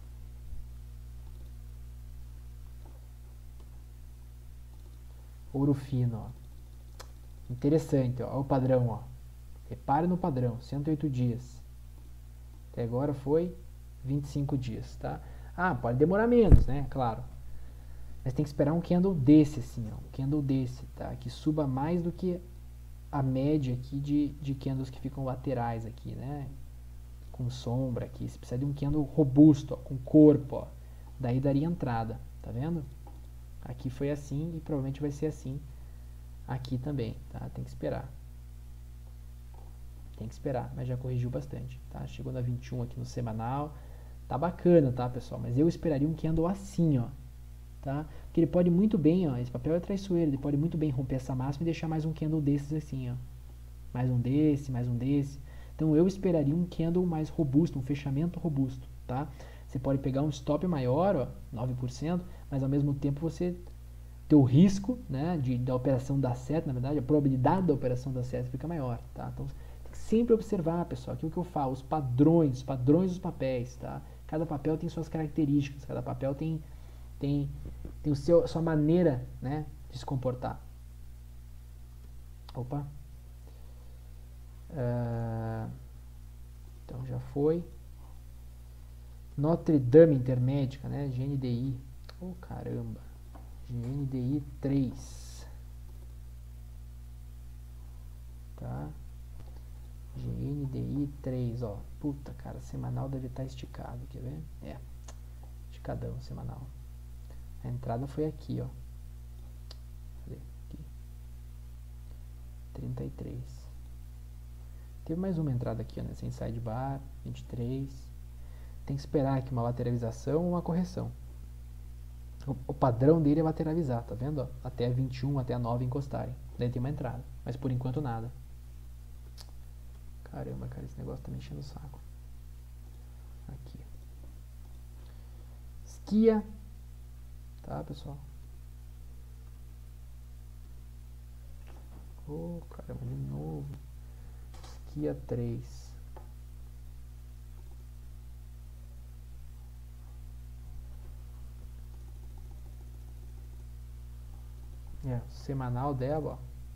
Ouro fino, ó. Interessante, ó. Olha o padrão, ó. Repare no padrão. cento e oito dias. Até agora foi vinte e cinco dias, tá? Ah, pode demorar menos, né? Claro. Mas tem que esperar um candle desse, assim, ó. Um candle desse, tá? Que suba mais do que a média aqui de, de candles que ficam laterais aqui, né? Com sombra aqui. Você precisa de um candle robusto, ó. Com corpo, ó. Daí daria entrada, tá vendo? Aqui foi assim e provavelmente vai ser assim aqui também, tá? Tem que esperar. Tem que esperar, mas já corrigiu bastante, tá? Chegou na vinte e um aqui no semanal. Tá bacana, tá, pessoal? Mas eu esperaria um candle assim, ó. Tá? Porque ele pode muito bem, ó, esse papel é traiçoeiro, ele pode muito bem romper essa máxima e deixar mais um candle desses assim, ó. Mais um desse, mais um desse. Então eu esperaria um candle mais robusto, um fechamento robusto, tá? Você pode pegar um stop maior, ó, nove por cento, mas ao mesmo tempo você ter o risco, né, de, da operação dar certo, na verdade, a probabilidade da operação dar certo fica maior, tá? Então tem que sempre observar, pessoal, aquilo que eu falo, os padrões, os padrões dos papéis, tá? Cada papel tem suas características, cada papel tem tem, tem o seu, a sua maneira, né, de se comportar. Opa. Uh, então já foi. Notre Dame Intermédica, né, G N D I. Oh, caramba. G N D I três. Tá. G N D I três, ó. Puta, cara, semanal deve estar esticado, quer ver? É, esticadão semanal. A entrada foi aqui, ó. Cadê? Aqui. trinta e três. Teve mais uma entrada aqui, ó, nessa inside bar, vinte e três. Tem que esperar aqui uma lateralização ou uma correção. O, o padrão dele é lateralizar, tá vendo? Ó? Até a vinte e um, até a nove encostarem. Daí tem uma entrada. Mas por enquanto nada. Caramba, cara, esse negócio tá me enchendo o saco. Aqui. Esquia. Tá, pessoal? Oh, caramba, de novo. Esquia três. É, o semanal dela, ó.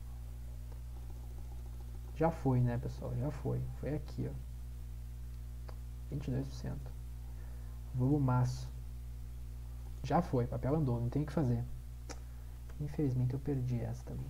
Já foi, né, pessoal? Já foi. Foi aqui, ó. vinte e dois por cento. Volumaço. Já foi, papel andou, não tem o que fazer. Infelizmente eu perdi essa também.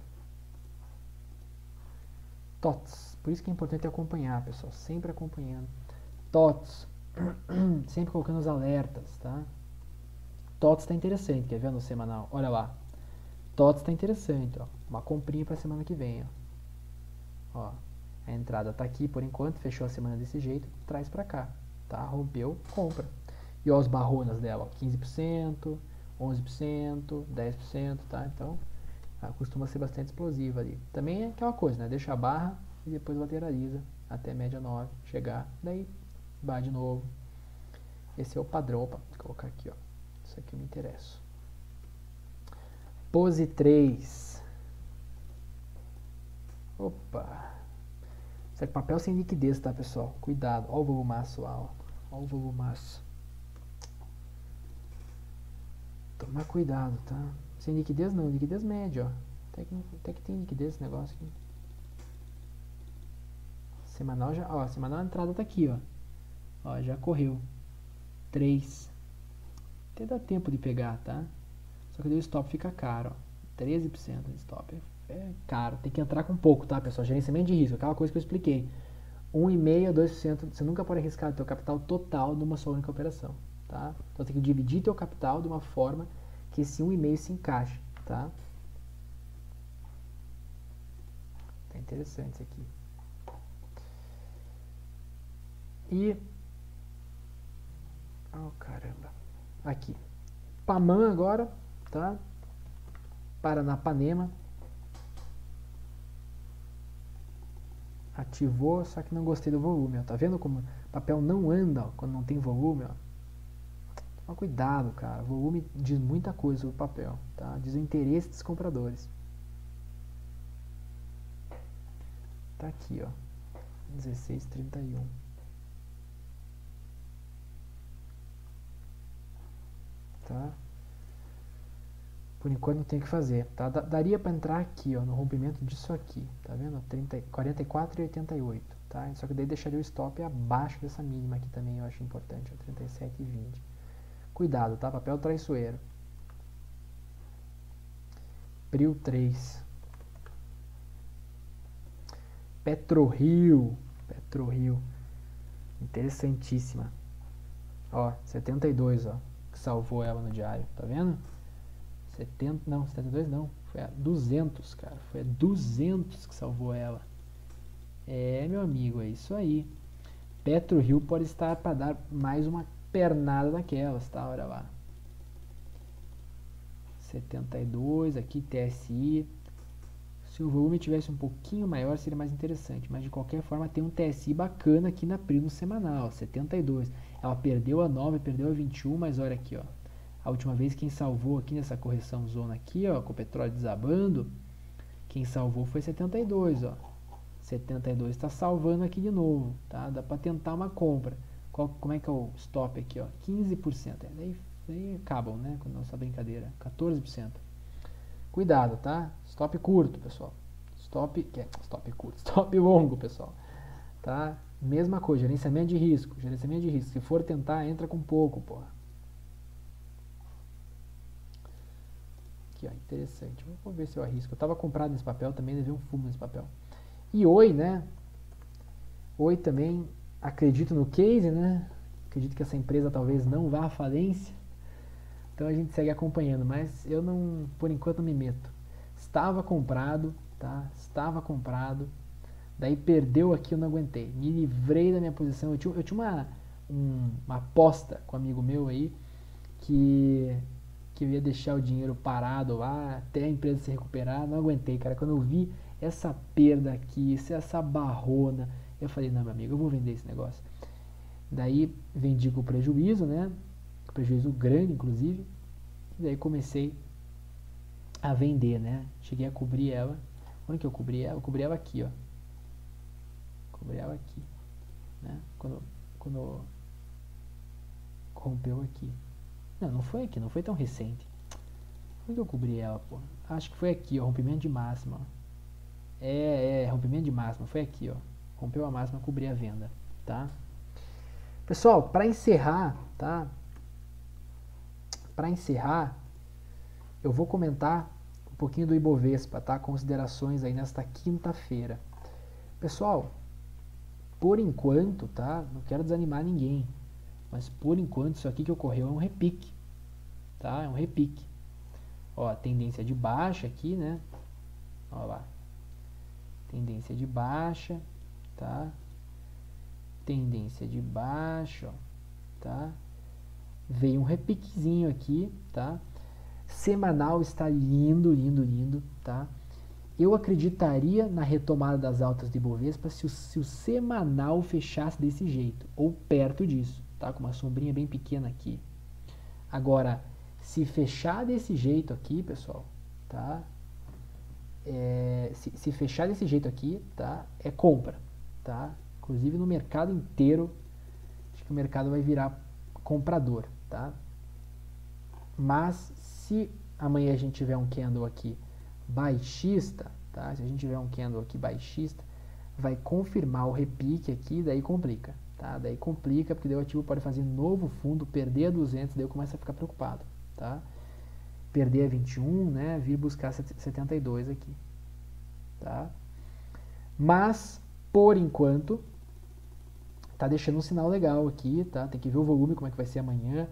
T O T S. Por isso que é importante acompanhar, pessoal. Sempre acompanhando. T O T S. Sempre colocando os alertas, tá? T O T S está interessante, quer ver no semanal? Olha lá. T O T S está interessante, ó. Uma comprinha para semana que vem, ó. Ó. A entrada tá aqui por enquanto, fechou a semana desse jeito, traz pra cá, tá? Rompeu, compra. E ó, os barronas dela, ó, quinze por cento, onze por cento, dez por cento, tá? Então, ela costuma ser bastante explosiva ali. Também é aquela coisa, né? Deixa a barra e depois lateraliza até média nove, chegar, daí vai de novo. Esse é o padrão. Opa, vou colocar aqui, ó. Isso aqui eu me interesso. Pose três. Opa. Isso aqui é papel sem liquidez, tá, pessoal? Cuidado. Ó o volumaço lá, ó. Ó o volumaço. Toma cuidado, tá? Sem liquidez não, liquidez média, ó. Até que, até que tem liquidez esse negócio aqui. Semanal já, ó, semanal a entrada tá aqui, ó. Ó, já correu. três. Até dá tempo de pegar, tá? Só que daí o stop fica caro, ó. treze por cento de stop. É, é caro. Tem que entrar com pouco, tá, pessoal? Gerenciamento de risco, aquela coisa que eu expliquei. um vírgula cinco por cento a dois por cento, você nunca pode arriscar o teu capital total numa só única operação, tá? Então tem que dividir teu capital de uma forma que esse um vírgula cinco se encaixe, tá? Tá interessante isso aqui. E... oh, caramba. Aqui. Paman agora, tá? Paranapanema. Ativou, só que não gostei do volume, ó. Tá vendo como o papel não anda, ó, quando não tem volume, ó? Toma cuidado, cara. O volume diz muita coisa sobre o papel, tá? Diz o interesse dos compradores. Tá aqui, ó. dezesseis e trinta e um. Tá? Por enquanto não tem o que fazer, tá? Daria para entrar aqui, ó, no rompimento disso aqui, tá vendo? trinta, quarenta e quatro e oitenta e oito, tá? Só que daí deixaria o stop abaixo dessa mínima aqui também, eu acho importante, ó, trinta e sete e vinte. Cuidado, tá? Papel traiçoeiro. Prio três. PetroRio. PetroRio. Interessantíssima. Ó, setenta e dois, ó, que salvou ela no diário, tá vendo? setenta, não, setenta e dois não, foi a duzentos, cara, foi a duzentos que salvou ela. É, meu amigo, é isso aí. PetroRio pode estar para dar mais uma pernada daquelas, tá? Olha lá. setenta e dois, aqui T S I. Se o volume tivesse um pouquinho maior, seria mais interessante. Mas de qualquer forma, tem um T S I bacana aqui na Prio no semanal, setenta e dois. Ela perdeu a nove, perdeu a vinte e um, mas olha aqui, ó. A última vez quem salvou aqui nessa correção zona aqui, ó, com o petróleo desabando, quem salvou foi setenta e dois, ó. setenta e dois está salvando aqui de novo, tá? Dá para tentar uma compra. Qual, como é que é o stop aqui, ó? quinze por cento. É, daí, daí acabam, né? Com a nossa brincadeira. quatorze por cento. Cuidado, tá? Stop curto, pessoal. Stop, que é stop curto, stop longo, pessoal. Tá? Mesma coisa, gerenciamento de risco, gerenciamento de risco. Se for tentar, entra com pouco, porra. Aqui, ó, interessante. Vou ver se eu arrisco. Eu tava comprado nesse papel também, levei um fumo nesse papel. E Oi, né? Oi também, acredito no case, né? Acredito que essa empresa talvez não vá à falência. Então a gente segue acompanhando, mas eu não, por enquanto, não me meto. Estava comprado, tá? Estava comprado. Daí perdeu aqui, eu não aguentei. Me livrei da minha posição. Eu tinha, eu tinha uma, um, uma aposta com um amigo meu aí que, que eu ia deixar o dinheiro parado lá até a empresa se recuperar. Não aguentei, cara. Quando eu vi essa perda aqui, essa barrona, eu falei, não, meu amigo, eu vou vender esse negócio. Daí vendi com prejuízo, né? Prejuízo grande, inclusive. E daí comecei a vender, né? Cheguei a cobrir ela. Onde que eu cobri ela? Eu cobri ela aqui, ó. Cobri ela aqui, né? Quando, quando rompeu aqui. Não, não foi aqui, não foi tão recente. Onde eu cobri ela, pô? Acho que foi aqui, ó, rompimento de máxima. É, é, rompimento de máxima, foi aqui, ó. Rompeu a máxima, cobri a venda, tá? Pessoal, para encerrar, tá? Para encerrar, eu vou comentar um pouquinho do Ibovespa, tá? Considerações aí nesta quinta-feira. Pessoal, por enquanto, tá? Não quero desanimar ninguém, mas por enquanto isso aqui que ocorreu é um repique, tá? É um repique. Ó, tendência de baixa aqui, né? Ó lá. Tendência de baixa, tá? Tendência de baixa, ó, tá? Veio um repiquezinho aqui, tá? Semanal está lindo, lindo, lindo, tá? Eu acreditaria na retomada das altas de Ibovespa se o, se o semanal fechasse desse jeito, ou perto disso, tá? Com uma sombrinha bem pequena aqui. Agora, se fechar desse jeito aqui, pessoal, tá? É, se, se fechar desse jeito aqui, tá? É compra, tá? Inclusive no mercado inteiro, acho que o mercado vai virar comprador, tá? Mas se amanhã a gente tiver um candle aqui baixista, tá? Se a gente tiver um candle aqui baixista, vai confirmar o repique aqui, daí complica, tá? Daí complica, porque daí o ativo pode fazer novo fundo, perder a duzentos, daí eu começo a ficar preocupado, tá? Perder a vinte e um, né? Vir buscar setenta e dois aqui, tá? Mas, por enquanto, tá deixando um sinal legal aqui, tá? Tem que ver o volume, como é que vai ser amanhã.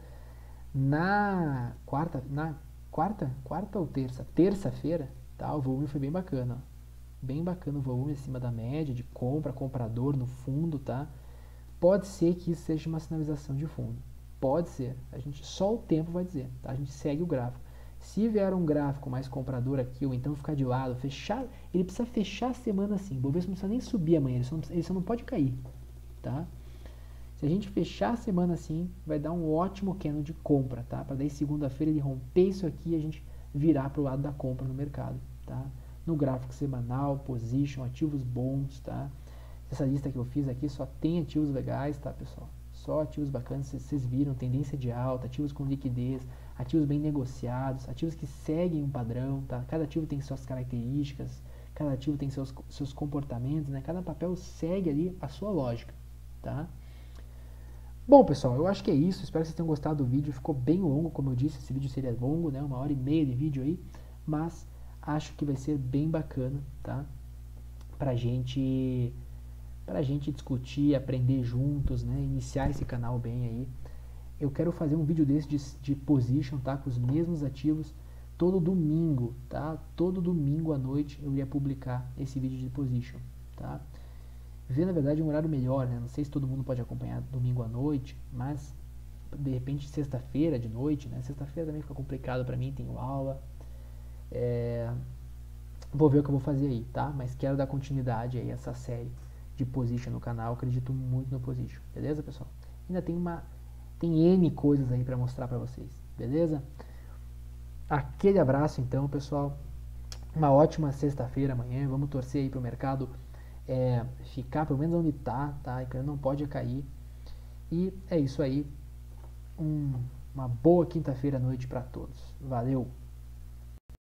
Na quarta, na quarta, quarta ou terça? Terça-feira, tá? O volume foi bem bacana, ó. Bem bacana o volume acima da média, de compra, comprador no fundo, tá? Pode ser que isso seja uma sinalização de fundo. Pode ser. A gente, só o tempo vai dizer, tá? A gente segue o gráfico. Se vier um gráfico mais comprador aqui, ou então ficar de lado, fechar, ele precisa fechar a semana assim. O Bovespa não precisa nem subir amanhã, ele só não, ele só não pode cair, tá? Se a gente fechar a semana assim, vai dar um ótimo candle de compra, tá? Para daí segunda-feira ele romper isso aqui e a gente virar para o lado da compra no mercado, tá? No gráfico semanal, position, ativos bons, tá? Essa lista que eu fiz aqui só tem ativos legais, tá, pessoal? Só ativos bacanas, vocês viram, tendência de alta, ativos com liquidez, ativos bem negociados, ativos que seguem um padrão, tá? Cada ativo tem suas características, cada ativo tem seus, seus comportamentos, né? Cada papel segue ali a sua lógica, tá? Bom, pessoal, eu acho que é isso. Espero que vocês tenham gostado do vídeo. Ficou bem longo, como eu disse, esse vídeo seria longo, né? Uma hora e meia de vídeo aí, mas acho que vai ser bem bacana, tá? Pra gente, pra gente discutir, aprender juntos, né? Iniciar esse canal bem aí. Eu quero fazer um vídeo desse de, de position, tá? Com os mesmos ativos todo domingo, tá? Todo domingo à noite eu ia publicar esse vídeo de position, tá? Ver, na verdade, um horário melhor, né? Não sei se todo mundo pode acompanhar domingo à noite, mas de repente sexta-feira de noite, né? Sexta-feira também fica complicado pra mim, tenho aula. É... Vou ver o que eu vou fazer aí, tá? Mas quero dar continuidade aí a essa série de position no canal. Acredito muito no position, beleza, pessoal? Ainda tem uma... tem N coisas aí pra mostrar pra vocês, beleza? Aquele abraço, então, pessoal. Uma ótima sexta-feira amanhã. Vamos torcer aí pro mercado É, ficar pelo menos onde tá, tá? E não pode cair. E é isso aí. Um, uma boa quinta-feira à noite para todos. Valeu!